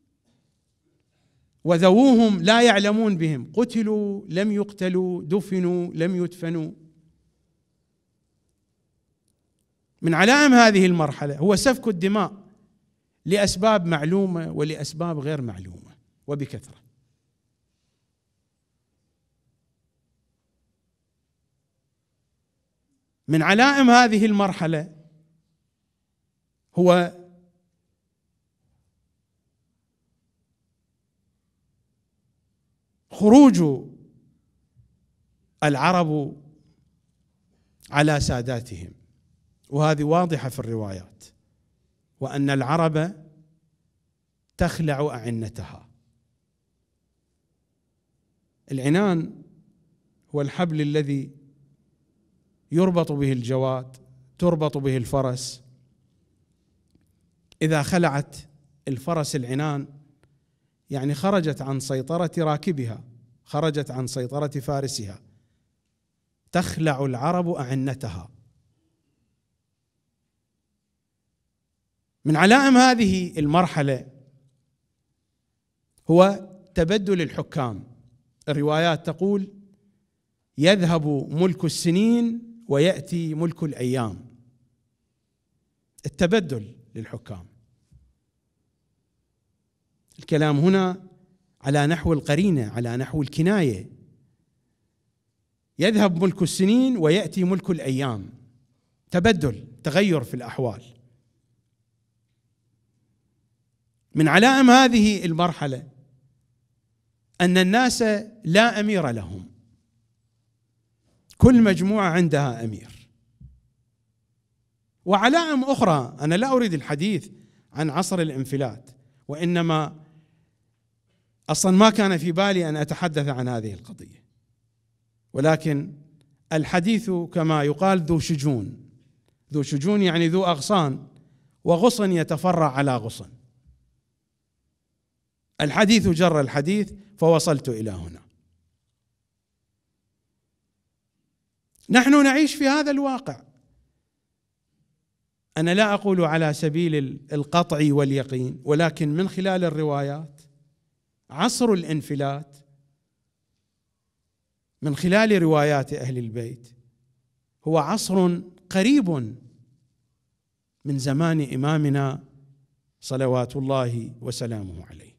وذووهم لا يعلمون بهم، قتلوا لم يقتلوا، دفنوا لم يدفنوا. من علائم هذه المرحلة هو سفك الدماء لأسباب معلومة ولأسباب غير معلومة وبكثرة. من علائم هذه المرحلة هو خروج العرب على ساداتهم، وهذه واضحة في الروايات، وأن العرب تخلع أعنتها. العنان هو الحبل الذي يربط به الجواد، تربط به الفرس. إذا خلعت الفرس العنان يعني خرجت عن سيطرة راكبها، خرجت عن سيطرة فارسها. تخلع العرب أعنتها. من علائم هذه المرحلة هو تبدل الحكام. الروايات تقول يذهب ملك السنين ويأتي ملك الأيام. التبدل للحكام. الكلام هنا على نحو القرينة، على نحو الكناية. يذهب ملك السنين ويأتي ملك الأيام. تبدل، تغير في الأحوال. من علائم هذه المرحلة أن الناس لا أمير لهم، كل مجموعة عندها أمير. وعلائم أخرى، أنا لا أريد الحديث عن عصر الانفلات، وإنما أصلا ما كان في بالي أن أتحدث عن هذه القضية، ولكن الحديث كما يقال ذو شجون. ذو شجون يعني ذو أغصان، وغصن يتفرع على غصن. الحديث جر الحديث فوصلت إلى هنا. نحن نعيش في هذا الواقع. أنا لا أقول على سبيل القطع واليقين، ولكن من خلال الروايات عصر الانفلات من خلال روايات أهل البيت هو عصر قريب من زمان إمامنا صلوات الله وسلامه عليه،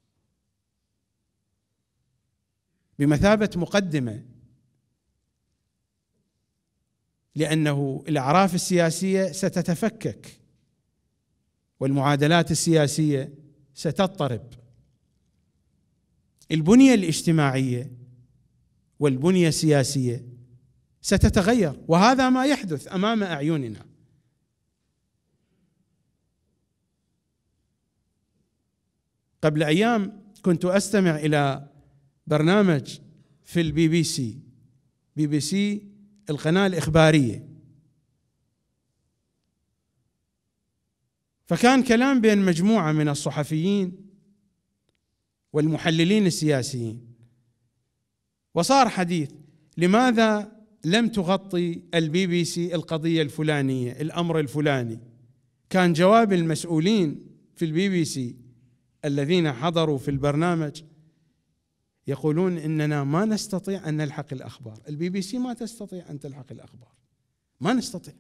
بمثابة مقدمة، لأنه الأعراف السياسية ستتفكك والمعادلات السياسية ستضطرب. البنية الاجتماعية والبنية السياسية ستتغير، وهذا ما يحدث أمام أعيننا. قبل أيام كنت أستمع إلى برنامج في البي بي سي القناة الإخبارية، فكان كلام بين مجموعة من الصحفيين والمحللين السياسيين، وصار حديث: لماذا لم تغطي البي بي سي القضية الفلانية، الأمر الفلاني؟ كان جواب المسؤولين في البي بي سي الذين حضروا في البرنامج يقولون: إننا ما نستطيع أن نلحق الأخبار، البي بي سي ما تستطيع أن تلحق الأخبار، ما نستطيع.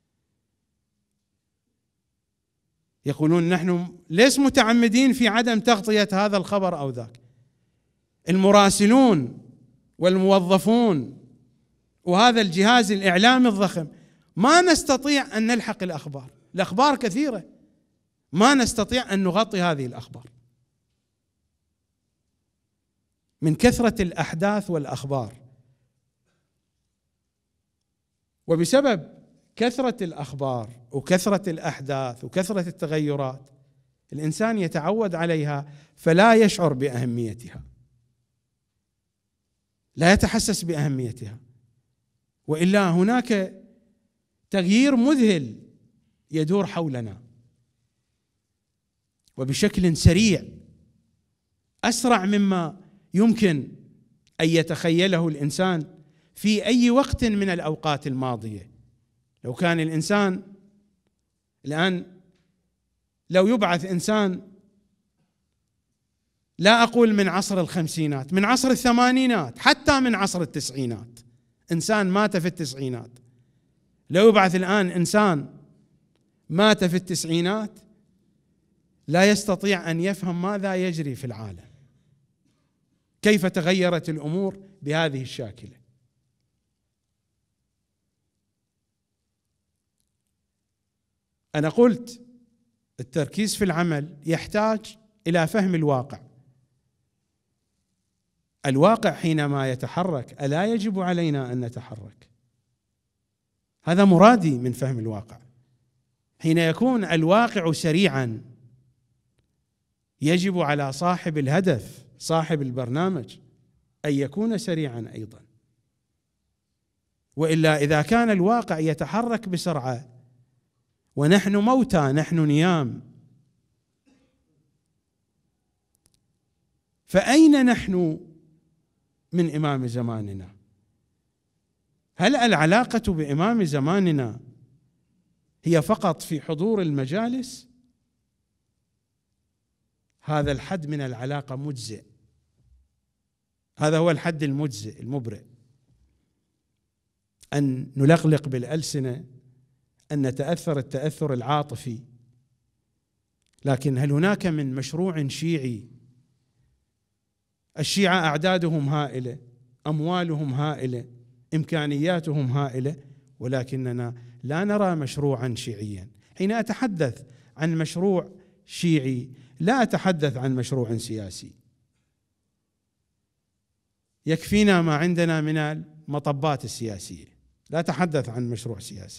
يقولون: نحن ليس متعمدين في عدم تغطية هذا الخبر أو ذاك، المراسلون والموظفون وهذا الجهاز الإعلامي الضخم ما نستطيع أن نلحق الأخبار، الأخبار كثيرة، ما نستطيع أن نغطي هذه الأخبار من كثرة الأحداث والأخبار. وبسبب كثرة الأخبار وكثرة الأحداث وكثرة التغيرات الإنسان يتعود عليها فلا يشعر بأهميتها، لا يتحسس بأهميتها، وإلا هناك تغيير مذهل يدور حولنا وبشكل سريع، أسرع مما يمكن أن يتخيله الإنسان في أي وقت من الأوقات الماضية. لو كان الإنسان الآن، لو يبعث إنسان، لا أقول من عصر الخمسينات، من عصر الثمانينات، حتى من عصر التسعينات، إنسان مات في التسعينات، لو يبعث الآن إنسان مات في التسعينات لا يستطيع أن يفهم ماذا يجري في العالم، كيف تغيرت الأمور بهذه الشاكلة. أنا قلت التركيز في العمل يحتاج إلى فهم الواقع. الواقع حينما يتحرك ألا يجب علينا أن نتحرك؟ هذا مرادي من فهم الواقع. حين يكون الواقع سريعا يجب على صاحب الهدف، صاحب البرنامج، أن يكون سريعا أيضا، وإلا إذا كان الواقع يتحرك بسرعة ونحن موتى، نحن نيام، فأين نحن من إمام زماننا؟ هل العلاقة بإمام زماننا هي فقط في حضور المجالس؟ هذا الحد من العلاقة مجزئ، هذا هو الحد المجزئ المبرئ، أن نلقلق بالألسنة، أن نتأثر التأثر العاطفي، لكن هل هناك من مشروع شيعي؟ الشيعة أعدادهم هائلة، أموالهم هائلة، إمكانياتهم هائلة، ولكننا لا نرى مشروعا شيعيا. حين أتحدث عن مشروع شيعي لا أتحدث عن مشروع سياسي، يكفينا ما عندنا من المطبات السياسية، لا أتحدث عن مشروع سياسي،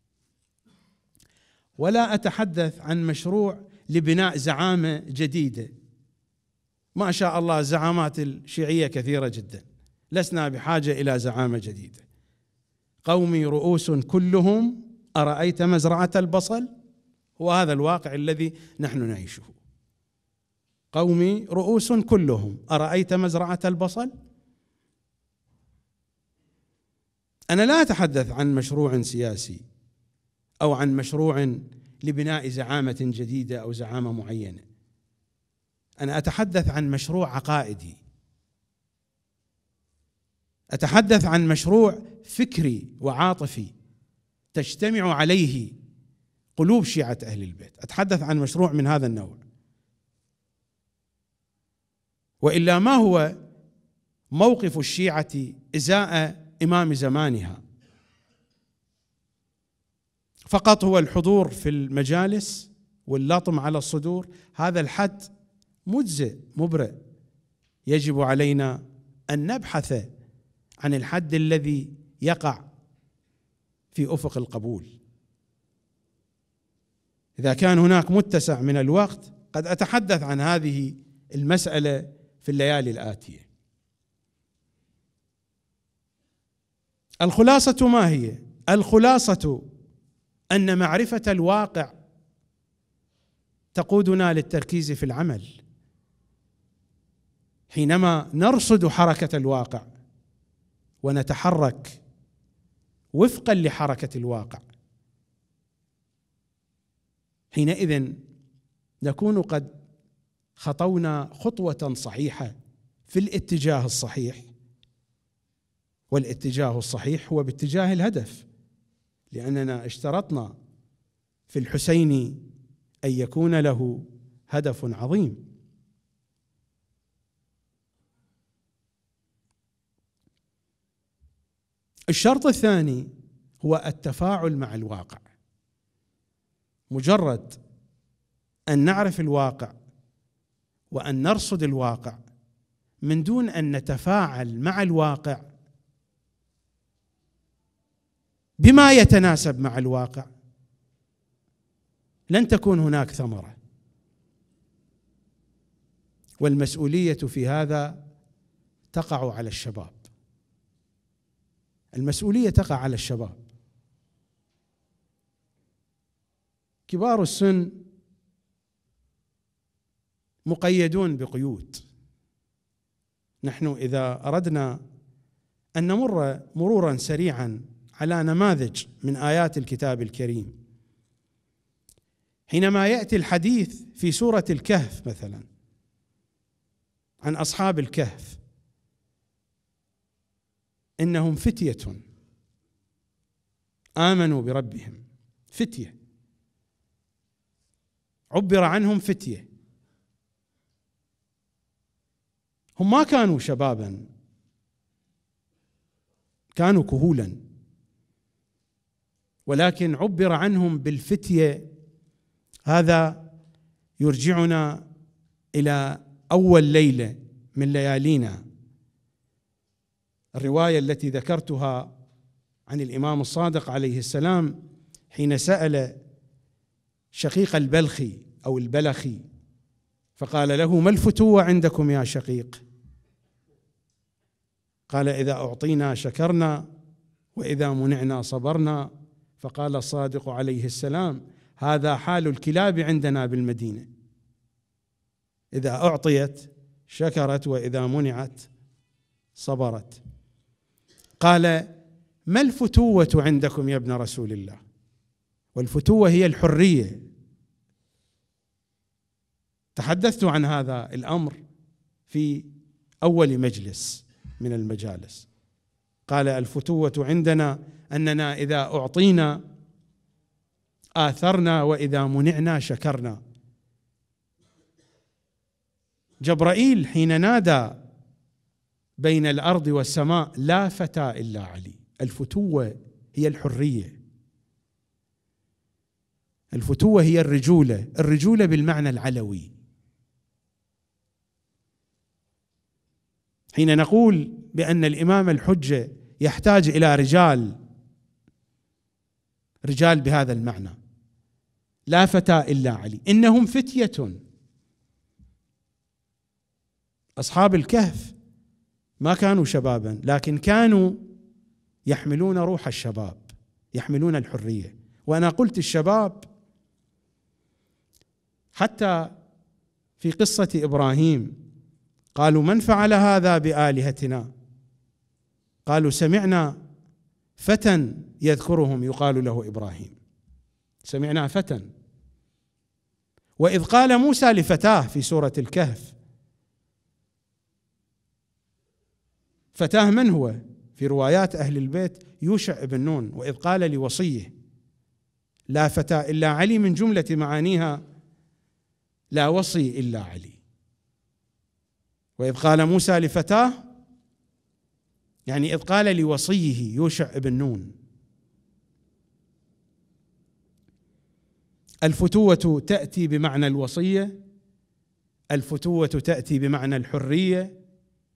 ولا أتحدث عن مشروع لبناء زعامة جديدة. ما شاء الله الزعامات الشيعية كثيرة جدا، لسنا بحاجة إلى زعامة جديدة. قومي رؤوس كلهم أرأيت مزرعة البصل، وهذا الواقع الذي نحن نعيشه. قومي رؤوس كلهم أرأيت مزرعة البصل. أنا لا أتحدث عن مشروع سياسي أو عن مشروع لبناء زعامة جديدة أو زعامة معينة، أنا أتحدث عن مشروع عقائدي، أتحدث عن مشروع فكري وعاطفي تجتمع عليه قلوب شيعة أهل البيت، أتحدث عن مشروع من هذا النوع. وإلا ما هو موقف الشيعة إزاء إمام زمانها؟ فقط هو الحضور في المجالس واللطم على الصدور؟ هذا الحد مجزئ مبرئ. يجب علينا أن نبحث عن الحد الذي يقع في أفق القبول. إذا كان هناك متسع من الوقت قد أتحدث عن هذه المسألة في الليالي الآتية. الخلاصة ما هي؟ الخلاصة أن معرفة الواقع تقودنا للتركيز في العمل. حينما نرصد حركة الواقع ونتحرك وفقا لحركة الواقع، حينئذ نكون قد خطونا خطوة صحيحة في الاتجاه الصحيح، والاتجاه الصحيح هو باتجاه الهدف، لأننا اشترطنا في الحسين أن يكون له هدف عظيم. الشرط الثاني هو التفاعل مع الواقع. مجرد أن نعرف الواقع وأن نرصد الواقع من دون أن نتفاعل مع الواقع بما يتناسب مع الواقع لن تكون هناك ثمرة. والمسؤولية في هذا تقع على الشباب، المسؤولية تقع على الشباب. كبار السن مقيدون بقيود. نحن إذا أردنا أن نمر مرورا سريعا على نماذج من آيات الكتاب الكريم، حينما يأتي الحديث في سورة الكهف مثلا عن أصحاب الكهف، إنهم فتية آمنوا بربهم، فتية عبر عنهم فتية، هم ما كانوا شبابا، كانوا كهولا، ولكن عبر عنهم بالفتية. هذا يرجعنا إلى أول ليلة من ليالينا، الرواية التي ذكرتها عن الإمام الصادق عليه السلام حين سأل شقيق البلخي أو البلخي فقال له: ما الفتوة عندكم يا شقيق؟ قال: إذا أعطينا شكرنا وإذا منعنا صبرنا. فقال الصادق عليه السلام: هذا حال الكلاب عندنا بالمدينة، إذا أعطيت شكرت وإذا منعت صبرت. قال: ما الفتوة عندكم يا ابن رسول الله؟ والفتوة هي الحرية. تحدثت عن هذا الأمر في أول مجلس من المجالس. قال: الفتوة عندنا أننا إذا أعطينا آثرنا وإذا منعنا شكرنا. جبرائيل حين نادى بين الأرض والسماء: لا فتى إلا علي. الفتوة هي الحرية، الفتوة هي الرجولة، الرجولة بالمعنى العلوي. حين نقول بأن الإمام الحجة يحتاج إلى رجال بهذا المعنى، لا فتى إلا علي، إنهم فتية. أصحاب الكهف ما كانوا شبابا، لكن كانوا يحملون روح الشباب، يحملون الحرية. وأنا قلت الشباب حتى في قصة إبراهيم قالوا: من فعل هذا بآلهتنا؟ قالوا: سمعنا فتى يذكرهم يقال له إبراهيم. سمعنا فتى. وإذ قال موسى لفتاه في سورة الكهف، فتاه من هو؟ في روايات أهل البيت يوشع بن نون. وإذ قال لوصيه لا فتى إلا علي، من جملة معانيها لا وصي إلا علي. وإذ قال موسى لفتاه يعني إذ قال لوصيه يوشع بن نون. الفتوة تأتي بمعنى الوصية، الفتوة تأتي بمعنى الحرية،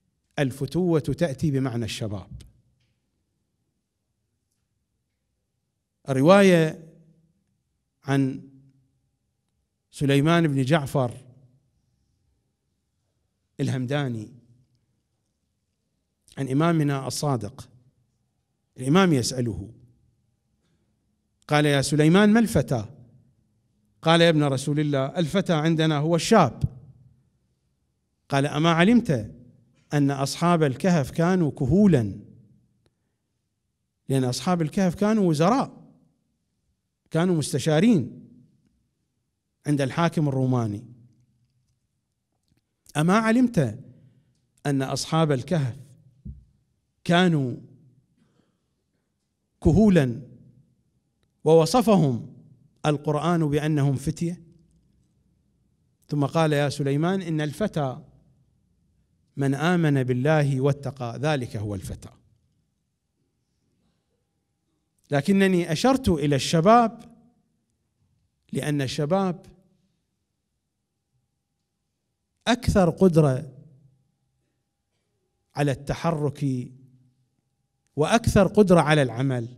الفتوة تأتي بمعنى الشباب. رواية عن سليمان بن جعفر الهمداني عن إمامنا الصادق. الإمام يسأله قال: يا سليمان ما الفتى؟ قال: يا ابن رسول الله الفتى عندنا هو الشاب. قال: أما علمت أن أصحاب الكهف كانوا كهولا؟ لأن أصحاب الكهف كانوا وزراء، كانوا مستشارين عند الحاكم الروماني. أما علمت أن أصحاب الكهف كانوا كهولا ووصفهم القرآن بأنهم فتية؟ ثم قال: يا سليمان إن الفتى من آمن بالله واتقى، ذلك هو الفتى. لكنني أشرت إلى الشباب لأن الشباب أكثر قدرة على التحرك وأكثر قدرة على العمل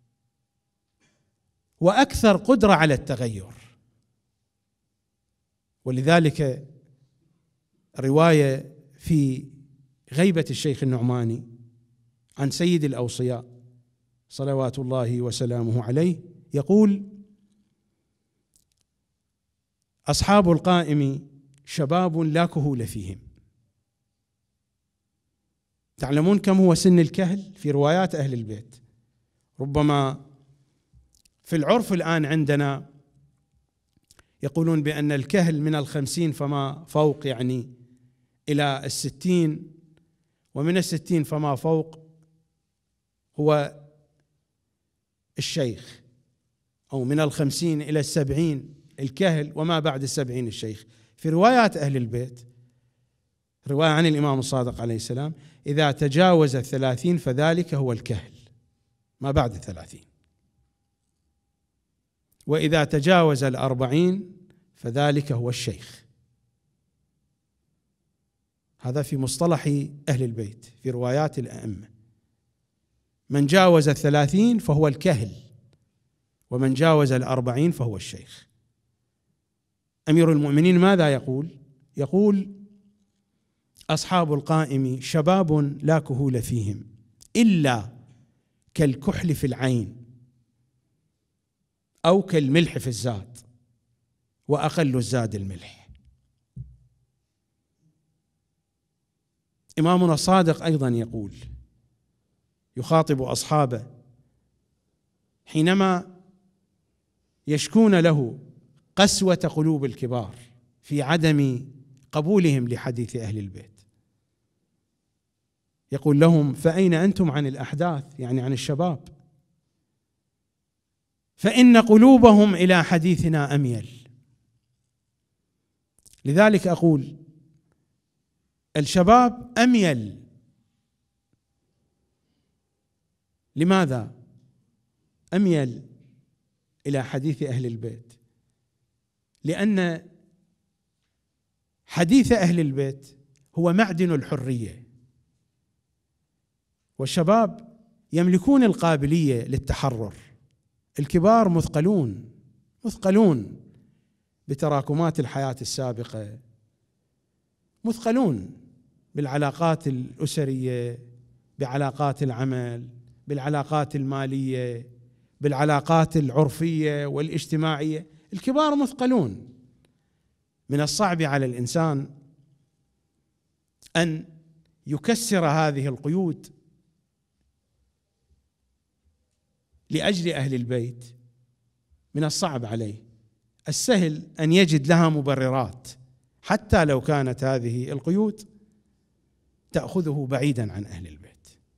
وأكثر قدرة على التغير. ولذلك رواية في غيبة الشيخ النعماني عن سيد الأوصياء صلوات الله وسلامه عليه يقول: أصحاب القائم شباب لا كهول فيهم. تعلمون كم هو سن الكهل في روايات أهل البيت؟ ربما في العرف الآن عندنا يقولون بأن الكهل من 50 فما فوق، يعني إلى 60، ومن 60 فما فوق هو الشيخ، أو من 50 إلى 70 الكهل، وما بعد 70 الشيخ. في روايات أهل البيت رواية عن الإمام الصادق عليه السلام: إذا تجاوز 30 فذلك هو الكهل، ما بعد 30، وإذا تجاوز 40 فذلك هو الشيخ. هذا في مصطلح أهل البيت في روايات الأئمة. من جاوز 30 فهو الكهل، ومن جاوز 40 فهو الشيخ. أمير المؤمنين ماذا يقول؟ يقول: أصحاب القائم شباب لا كهول فيهم إلا كالكحل في العين أو كالملح في الزاد، وأقل الزاد الملح. إمامنا الصادق أيضا يقول، يخاطب أصحابه حينما يشكون له قسوة قلوب الكبار في عدم قبولهم لحديث أهل البيت، يقول لهم: فأين أنتم عن الأحداث؟ يعني عن الشباب، فإن قلوبهم إلى حديثنا أميل. لذلك أقول الشباب أميل. لماذا أميل إلى حديث أهل البيت؟ لأن حديث أهل البيت هو معدن الحرية، والشباب يملكون القابلية للتحرر. الكبار مثقلون بتراكمات الحياة السابقة، مثقلون بالعلاقات الأسرية، بعلاقات العمل، بالعلاقات المالية، بالعلاقات العرفية والاجتماعية. الكبار مثقلون. من الصعب على الإنسان أن يكسر هذه القيود لأجل أهل البيت، من الصعب عليه. السهل أن يجد لها مبررات، حتى لو كانت هذه القيود تأخذه بعيدا عن أهل البيت.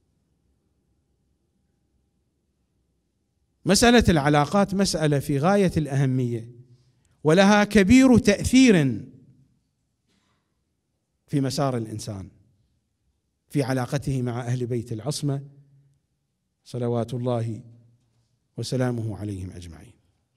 مسألة العلاقات مسألة في غاية الأهمية، ولها كبير تأثير في مسار الإنسان في علاقته مع أهل بيت العصمة صلوات الله وسلامه عليهم أجمعين.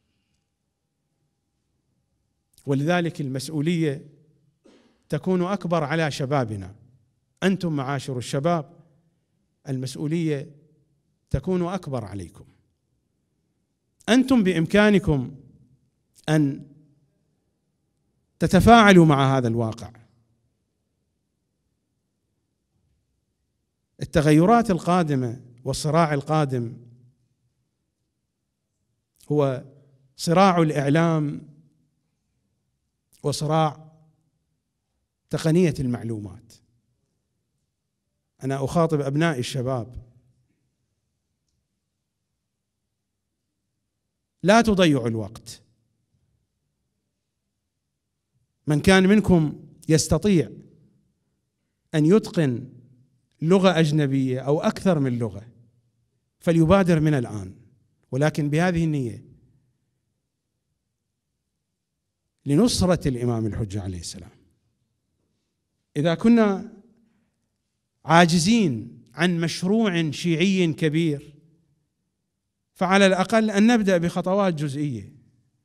ولذلك المسؤولية تكون أكبر على شبابنا. أنتم معاشر الشباب المسؤولية تكون أكبر عليكم. أنتم بإمكانكم أن تتفاعلوا مع هذا الواقع. التغيرات القادمة والصراع القادم هو صراع الإعلام وصراع تقنية المعلومات. أنا أخاطب أبناء الشباب، لا تضيعوا الوقت. من كان منكم يستطيع أن يتقن لغة أجنبية أو أكثر من لغة فليبادر من الآن، ولكن بهذه النية لنصرة الإمام الحجة عليه السلام. إذا كنا عاجزين عن مشروع شيعي كبير فعلى الأقل أن نبدأ بخطوات جزئية،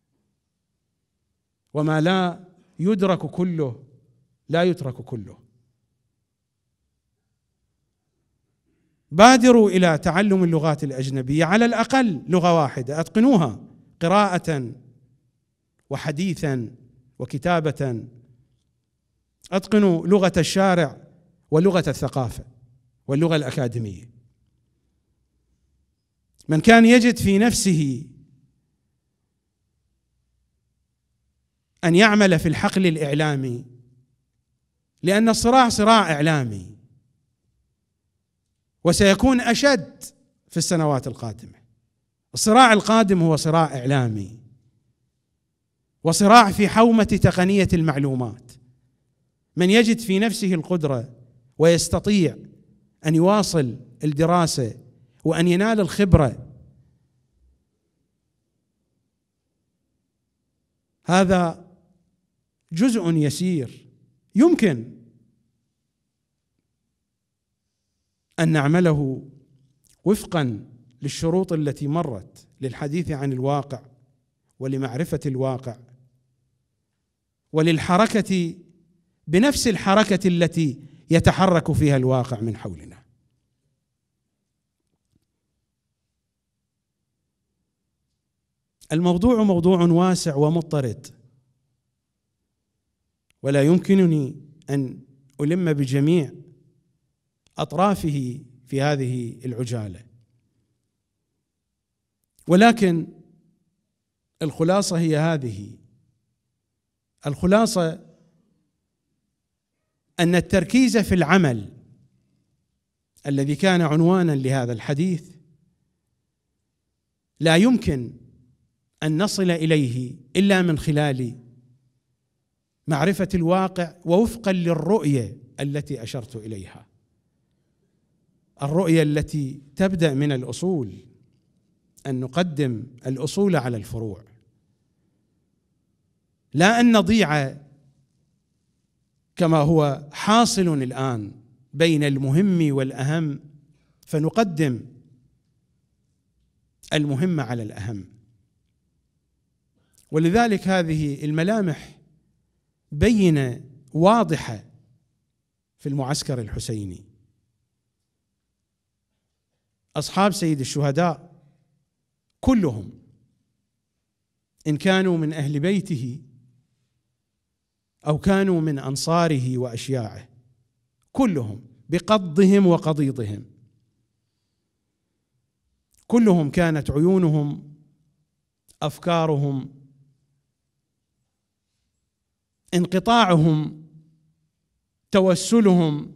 وما لا يدرك كله لا يترك كله. بادروا إلى تعلم اللغات الأجنبية، على الأقل لغة واحدة أتقنوها قراءة وحديثا وكتابة. أتقنوا لغة الشارع ولغة الثقافة واللغة الأكاديمية. من كان يجد في نفسه أن يعمل في الحقل الإعلامي، لأن الصراع صراع إعلامي وسيكون أشد في السنوات القادمة. الصراع القادم هو صراع إعلامي وصراع في حومة تقنية المعلومات. من يجد في نفسه القدرة ويستطيع أن يواصل الدراسة وأن ينال الخبرة، هذا جزء يسير يمكن أن نعمله وفقا للشروط التي مرت للحديث عن الواقع ولمعرفة الواقع وللحركة بنفس الحركة التي يتحرك فيها الواقع من حولنا. الموضوع موضوع واسع ومضطرد، ولا يمكنني أن ألم بجميع أطرافه في هذه العجالة، ولكن الخلاصة هي هذه. الخلاصة أن التركيز في العمل الذي كان عنوانا لهذا الحديث لا يمكن أن نصل إليه إلا من خلال معرفة الواقع ووفقا للرؤية التي أشرت إليها، الرؤية التي تبدأ من الأصول، أن نقدم الأصول على الفروع، لا أن نضيع كما هو حاصل الآن بين المهم والأهم فنقدم المهم على الأهم. ولذلك هذه الملامح بينة واضحة في المعسكر الحسيني. أصحاب سيد الشهداء كلهم إن كانوا من أهل بيته أو كانوا من أنصاره وأشياعه، كلهم بقضهم وقضيضهم، كلهم كانت عيونهم، أفكارهم، انقطاعهم، توسلهم،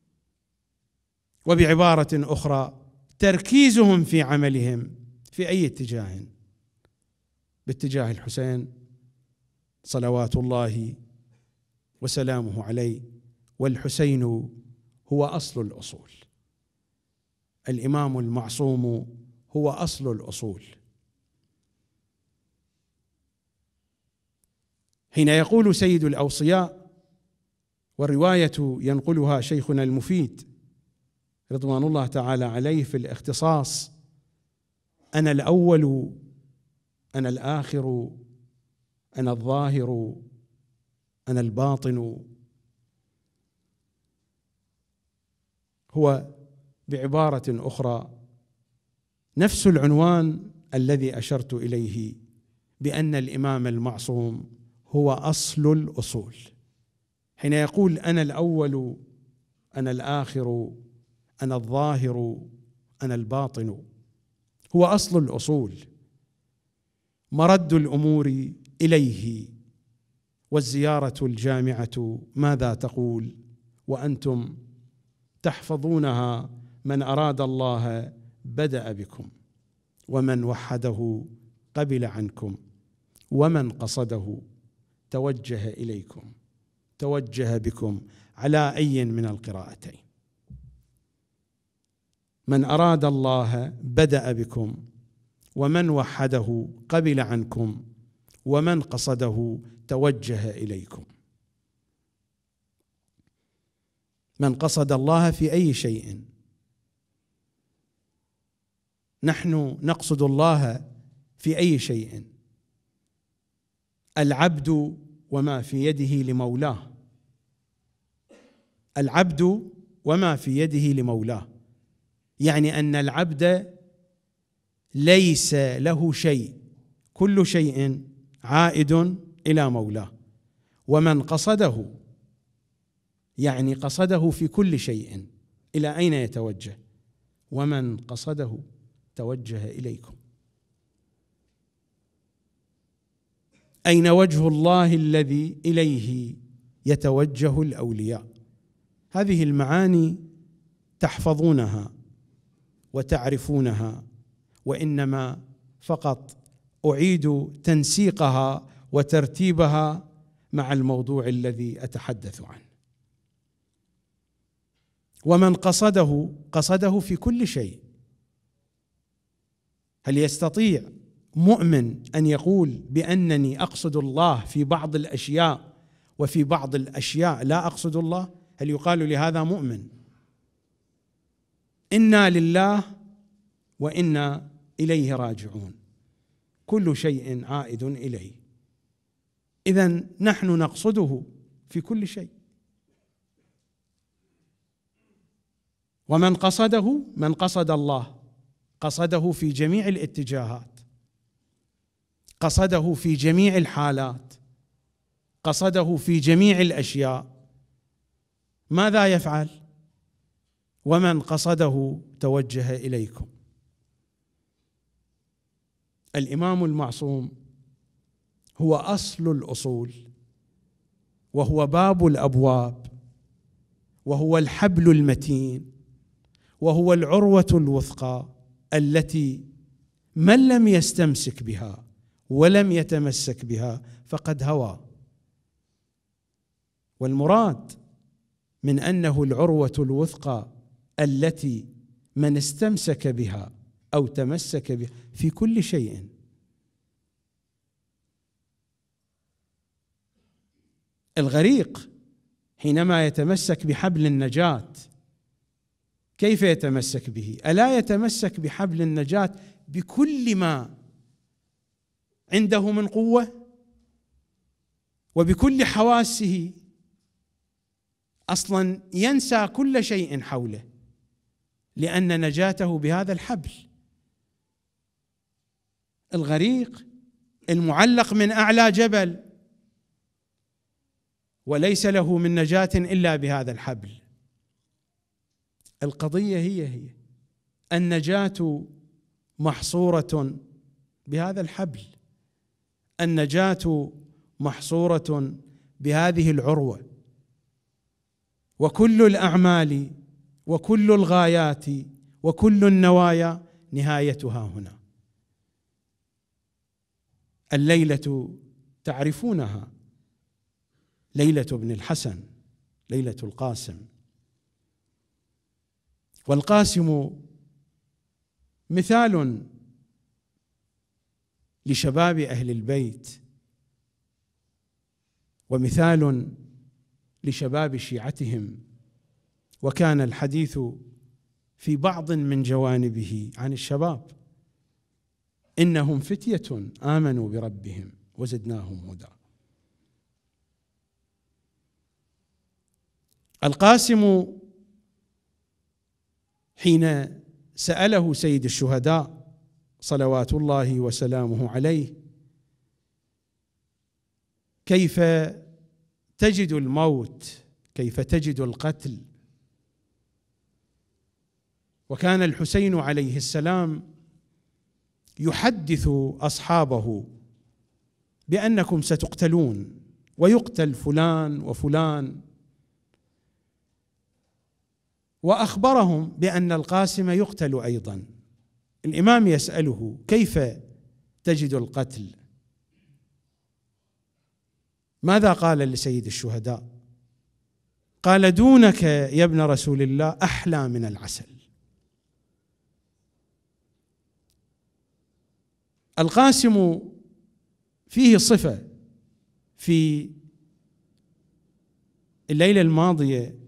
وبعبارة أخرى تركيزهم في عملهم في أي اتجاه؟ باتجاه الحسين صلوات الله وسلامه عليه. والحسين هو أصل الأصول، الإمام المعصوم هو أصل الأصول. حين يقول سيد الأوصياء، والرواية ينقلها شيخنا المفيد رضوان الله تعالى عليه في الاختصاص: أنا الأول، أنا الآخر، أنا الظاهر، أنا الباطن. هو بعبارة أخرى نفس العنوان الذي أشرت إليه بأن الإمام المعصوم هو أصل الأصول. حين يقول أنا الأول، أنا الآخر، أنا الظاهر، أنا الباطن، هو أصل الأصول، مرد الأمور إليه. والزيارة الجامعة ماذا تقول وأنتم تحفظونها؟ من أراد الله بدأ بكم، ومن وحده قبل عنكم، ومن قصده توجه إليكم، توجه بكم، على أي من القراءتين. من أراد الله بدأ بكم، ومن وحده قبل عنكم، ومن قصده توجه إليكم. من قصد الله في أي شيء، نحن نقصد الله في أي شيء. العبد وما في يده لمولاه، العبد وما في يده لمولاه، يعني أن العبد ليس له شيء، كل شيء عائد إلى مولاه. ومن قصده يعني قصده في كل شيء، إلى أين يتوجه؟ ومن قصده توجه إليكم. أين وجه الله الذي إليه يتوجه الأولياء؟ هذه المعاني تحفظونها وتعرفونها، وإنما فقط أعيد تنسيقها وترتيبها مع الموضوع الذي أتحدث عنه. ومن قصده، قصده في كل شيء. هل يستطيع مؤمن أن يقول بأنني أقصد الله في بعض الأشياء وفي بعض الأشياء لا أقصد الله؟ هل يقال لهذا مؤمن؟ إنا لله وإنا إليه راجعون، كل شيء عائد إليه. إذن نحن نقصده في كل شيء. ومن قصده، من قصد الله قصده في جميع الاتجاهات، قصده في جميع الحالات، قصده في جميع الأشياء. ماذا يفعل؟ ومن قصده توجه إليكم. الإمام المعصوم هو أصل الأصول، وهو باب الأبواب، وهو الحبل المتين، وهو العروة الوثقى التي من لم يستمسك بها ولم يتمسك بها فقد هوى. والمراد من أنه العروة الوثقى التي من استمسك بها أو تمسك بها في كل شيء. الغريق حينما يتمسك بحبل النجاة كيف يتمسك به؟ ألا يتمسك بحبل النجاة بكل ما عنده من قوة وبكل حواسه، أصلا ينسى كل شيء حوله لأن نجاته بهذا الحبل. الغريق المعلق من أعلى جبل وليس له من نجاة إلا بهذا الحبل. القضية هي النجاة محصورة بهذا الحبل، النجاة محصورة بهذه العروة، وكل الأعمال وكل الغايات وكل النوايا نهايتها هنا. الليلة تعرفونها، ليلة ابن الحسن، ليلة القاسم. والقاسم مثال لشباب أهل البيت، ومثال لشباب شيعتهم. وكان الحديث في بعض من جوانبه عن الشباب: إنهم فتية آمنوا بربهم وزدناهم هدى. القاسم حين سأله سيد الشهداء صلوات الله وسلامه عليه كيف تجد الموت، كيف تجد القتل. وكان الحسين عليه السلام يحدث أصحابه بأنكم ستقتلون، ويقتل فلان وفلان، وأخبرهم بأن القاسم يقتل أيضا. الإمام يسأله: كيف تجد القتل؟ ماذا قال لسيد الشهداء؟ قال: دونك يا ابن رسول الله أحلى من العسل. القاسم فيه صفة. في الليلة الماضية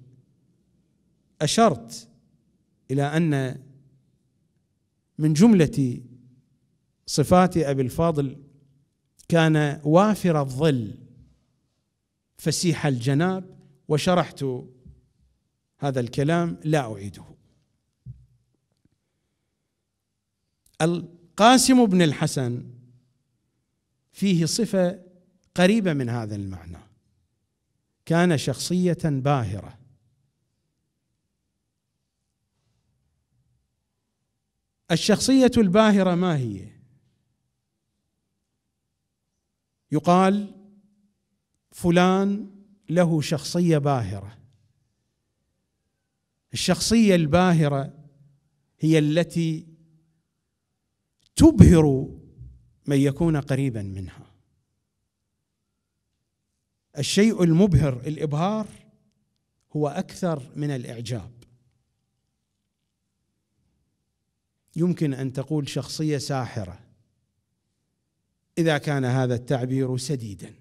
أشرت إلى أن من جملة صفات أبي الفاضل كان وافر الظل فسيح الجناب، وشرحت هذا الكلام لا أعيده. القاسم بن الحسن فيه صفة قريبة من هذا المعنى. كان شخصية باهرة، الشخصية الباهرة ما هي؟ يقال فلان له شخصية باهرة. الشخصية الباهرة هي التي تبهر من يكون قريبا منها. الشيء المبهر، الإبهار، هو أكثر من الإعجاب. يمكن أن تقول شخصية ساحرة إذا كان هذا التعبير سديدا.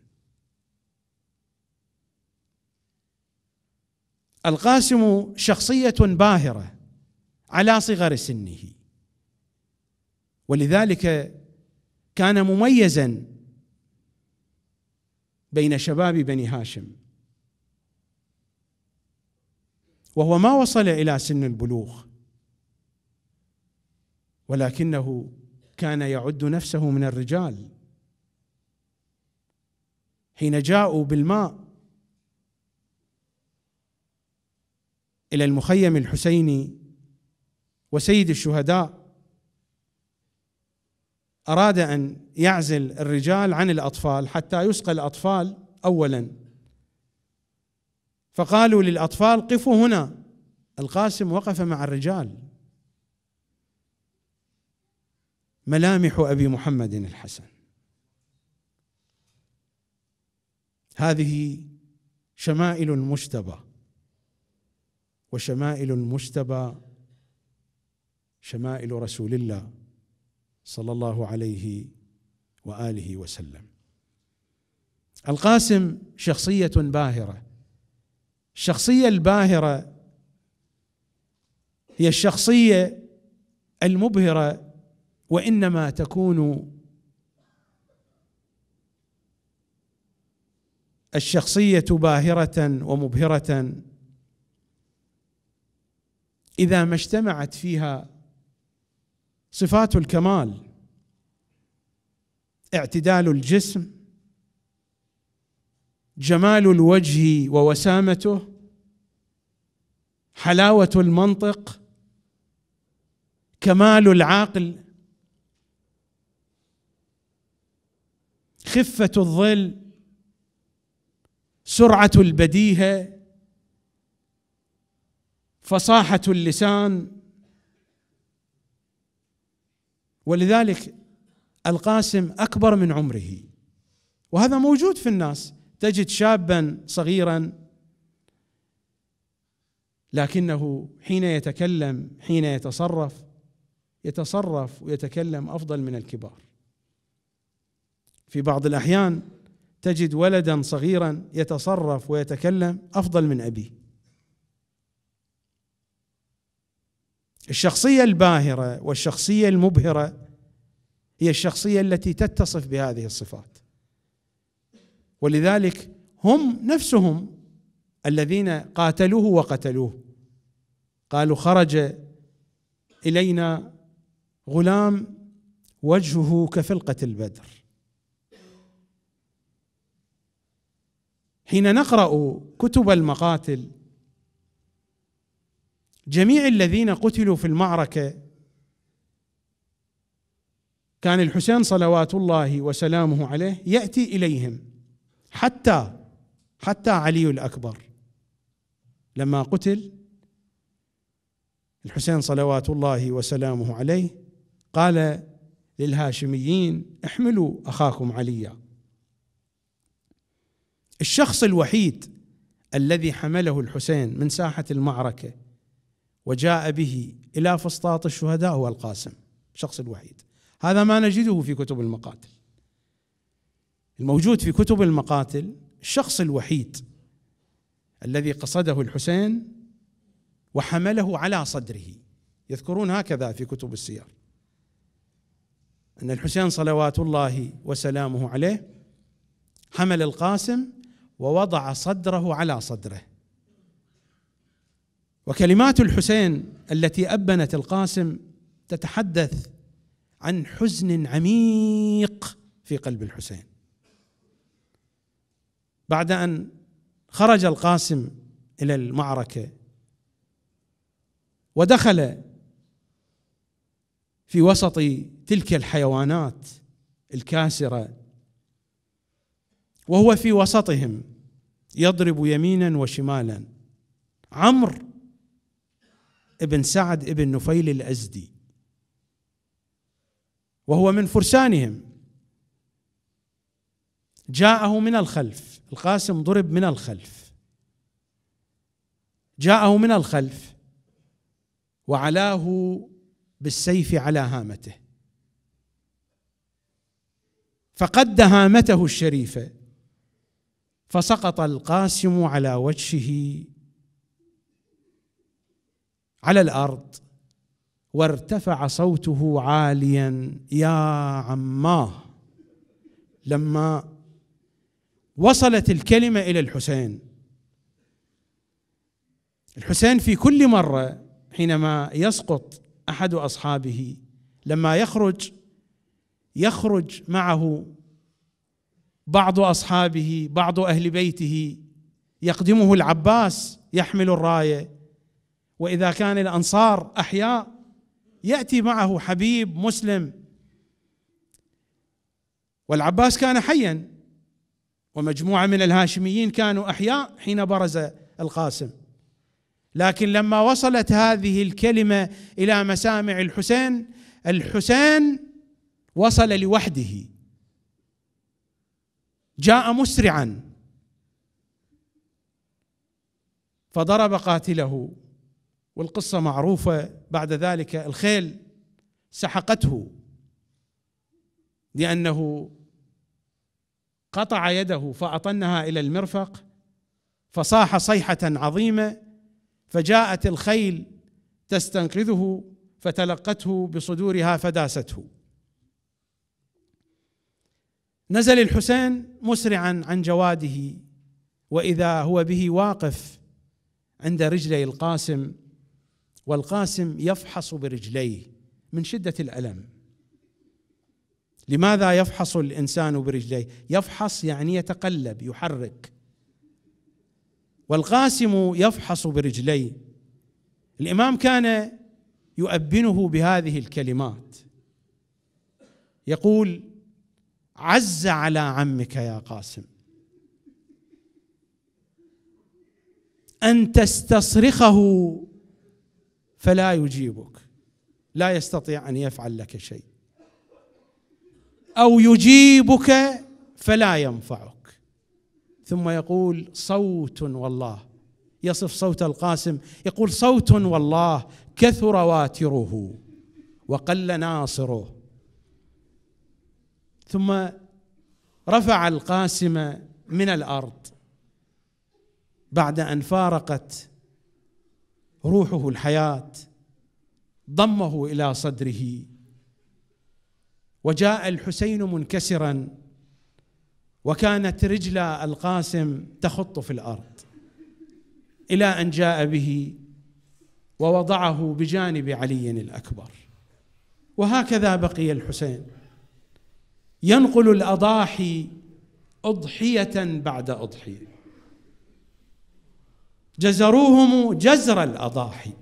القاسم شخصية باهرة على صغر سنه، ولذلك كان مميزا بين شباب بني هاشم، وهو ما وصل إلى سن البلوغ، ولكنه كان يعد نفسه من الرجال. حين جاءوا بالماء إلى المخيم الحسيني وسيد الشهداء أراد أن يعزل الرجال عن الأطفال حتى يسقى الأطفال أولا، فقالوا للأطفال: قفوا هنا. القاسم وقف مع الرجال. ملامح أبي محمد الحسن. هذه شمائل المجتبى، وشمائل المجتبى شمائل رسول الله صلى الله عليه وآله وسلم. القاسم شخصية باهرة. الشخصية الباهرة هي الشخصية المبهرة، وإنما تكون الشخصية باهرة ومبهرة إذا ما اجتمعت فيها صفات الكمال: اعتدال الجسم، جمال الوجه ووسامته، حلاوة المنطق، كمال العقل، خفة الظل، سرعة البديهة، فصاحة اللسان. ولذلك القاسم أكبر من عمره، وهذا موجود في الناس. تجد شابا صغيرا لكنه حين يتكلم، حين يتصرف ويتكلم أفضل من الكبار. في بعض الأحيان تجد ولدا صغيرا يتصرف ويتكلم أفضل من أبيه. الشخصية الباهرة والشخصية المبهرة هي الشخصية التي تتصف بهذه الصفات، ولذلك هم نفسهم الذين قاتلوه وقتلوه. قالوا: خرج إلينا غلام وجهه كفلقة البدر. حين نقرأ كتب المقاتل، جميع الذين قتلوا في المعركة كان الحسين صلوات الله وسلامه عليه يأتي إليهم، حتى علي الأكبر لما قتل الحسين صلوات الله وسلامه عليه قال للهاشميين: احملوا أخاكم عليا. الشخص الوحيد الذي حمله الحسين من ساحة المعركة وجاء به إلى فسطاط الشهداء هو القاسم، الشخص الوحيد. هذا ما نجده في كتب المقاتل. الموجود في كتب المقاتل الشخص الوحيد الذي قصده الحسين وحمله على صدره. يذكرون هكذا في كتب السير أن الحسين صلوات الله وسلامه عليه حمل القاسم ووضع صدره على صدره. وكلمات الحسين التي أبنت القاسم تتحدث عن حزن عميق في قلب الحسين. بعد أن خرج القاسم إلى المعركة ودخل في وسط تلك الحيوانات الكاسرة، وهو في وسطهم يضرب يمينا وشمالا عمرو ابن سعد ابن نفيل الأزدي، وهو من فرسانهم، جاءه من الخلف. القاسم ضرب من الخلف، جاءه من الخلف وعلاه بالسيف على هامته، فقد هامته الشريفة، فسقط القاسم على وجهه على الأرض، وارتفع صوته عاليا: يا عماه. لما وصلت الكلمة إلى الحسين في كل مرة حينما يسقط أحد أصحابه، لما يخرج معه بعض أصحابه، بعض أهل بيته، يقدمه العباس يحمل الراية، وإذا كان الأنصار أحياء يأتي معه حبيب مسلم. والعباس كان حيا، ومجموعة من الهاشميين كانوا أحياء حين برز القاسم. لكن لما وصلت هذه الكلمة إلى مسامع الحسين وصل لوحده، جاء مسرعا فضرب قاتله، والقصة معروفة. بعد ذلك الخيل سحقته لأنه قطع يده فأطنها إلى المرفق، فصاح صيحة عظيمة، فجاءت الخيل تستنقذه فتلقته بصدورها فداسته. نزل الحسين مسرعا عن جواده، وإذا هو به واقف عند رجلي القاسم، والقاسم يفحص برجليه من شدة الألم. لماذا يفحص الإنسان برجليه؟ يفحص يعني يتقلب، يحرك، والقاسم يفحص برجليه. الإمام كان يؤبنه بهذه الكلمات، يقول: عز على عمك يا قاسم أن تستصرخه فلا يجيبك، لا يستطيع أن يفعل لك شيء، أو يجيبك فلا ينفعك. ثم يقول: صوت والله، يصف صوت القاسم، يقول: صوت والله كثر واتره وقل ناصره. ثم رفع القاسم من الأرض بعد أن فارقت روحه الحياة، ضمه إلى صدره، وجاء الحسين منكسرا، وكانت رجل القاسم تخط في الأرض، إلى أن جاء به ووضعه بجانب علي الأكبر. وهكذا بقي الحسين ينقل الأضاحي أضحية بعد أضحية، جزروهم جزر الأضاحي.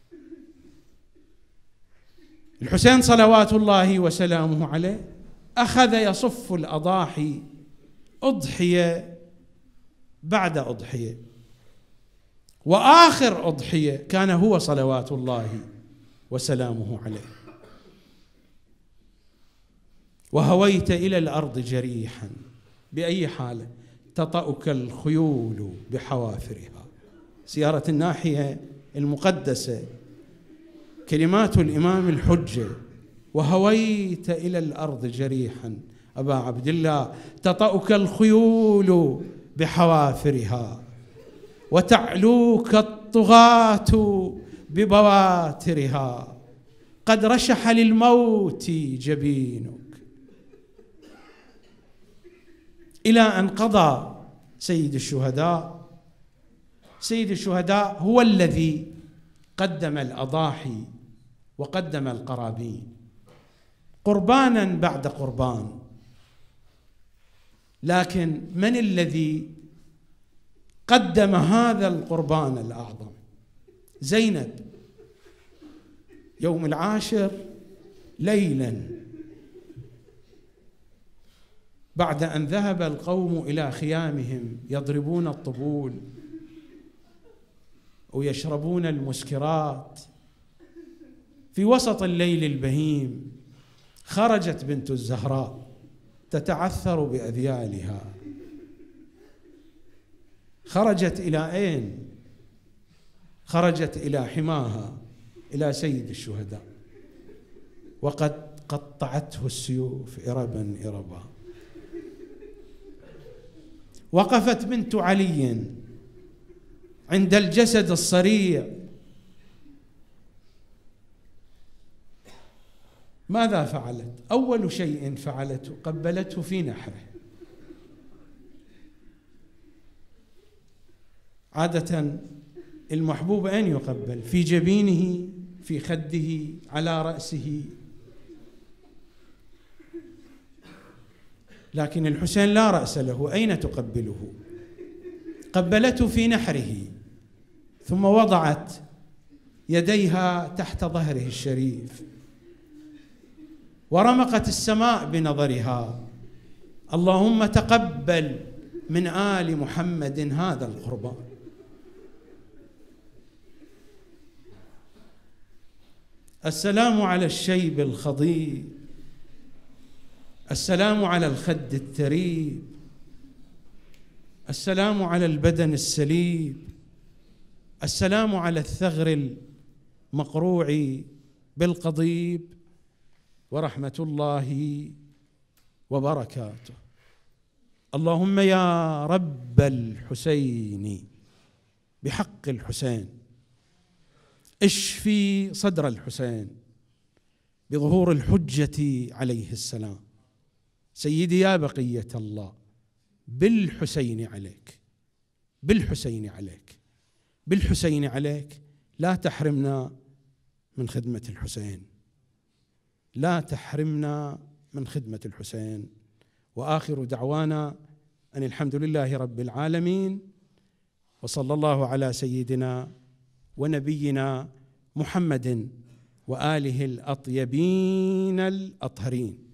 الحسين صلوات الله وسلامه عليه أخذ يصف الأضاحي أضحية بعد أضحية، وآخر أضحية كان هو صلوات الله وسلامه عليه. وهويت إلى الأرض جريحا، بأي حالة؟ تطأك الخيول بحوافرها. سيارة الناحية المقدسة، كلمات الإمام الحجة: وهويت إلى الأرض جريحا أبا عبد الله، تطأك الخيول بحوافرها، وتعلوك الطغاة ببواترها، قد رشح للموت جبينك. إلى أن قضى سيد الشهداء. سيد الشهداء هو الذي قدم الأضاحي وقدم القرابين قربانا بعد قربان، لكن من الذي قدم هذا القربان الأعظم؟ زينب يوم 10 ليلا بعد أن ذهب القوم إلى خيامهم يضربون الطبول ويشربون المسكرات، في وسط الليل البهيم خرجت بنت الزهراء تتعثر بأذيالها. خرجت إلى أين؟ خرجت إلى حماها، إلى سيد الشهداء، وقد قطعته السيوف إربا إربا. وقفت بنت علي عند الجسد الصريع. ماذا فعلت؟ أول شيء فعلته قبلته في نحره. عادة المحبوب أين يقبل؟ في جبينه، في خده، على رأسه. لكن الحسين لا رأس له، أين تقبله؟ قبلته في نحره، ثم وضعت يديها تحت ظهره الشريف، ورمقت السماء بنظرها: اللهم تقبل من آل محمد هذا القربان. السلام على الشيب الخضيب، السلام على الخد الثريب، السلام على البدن السليب، السلام على الثغر المقروع بالقضيب، ورحمة الله وبركاته. اللهم يا رب الحسين بحق الحسين اشفي صدر الحسين بظهور الحجة عليه السلام. سيدي يا بقية الله، بالحسين عليك، بالحسين عليك، بالحسين عليك، لا تحرمنا من خدمة الحسين، لا تحرمنا من خدمة الحسين. وآخر دعوانا أن الحمد لله رب العالمين، وصلى الله على سيدنا ونبينا محمد وآله الأطيبين الأطهرين.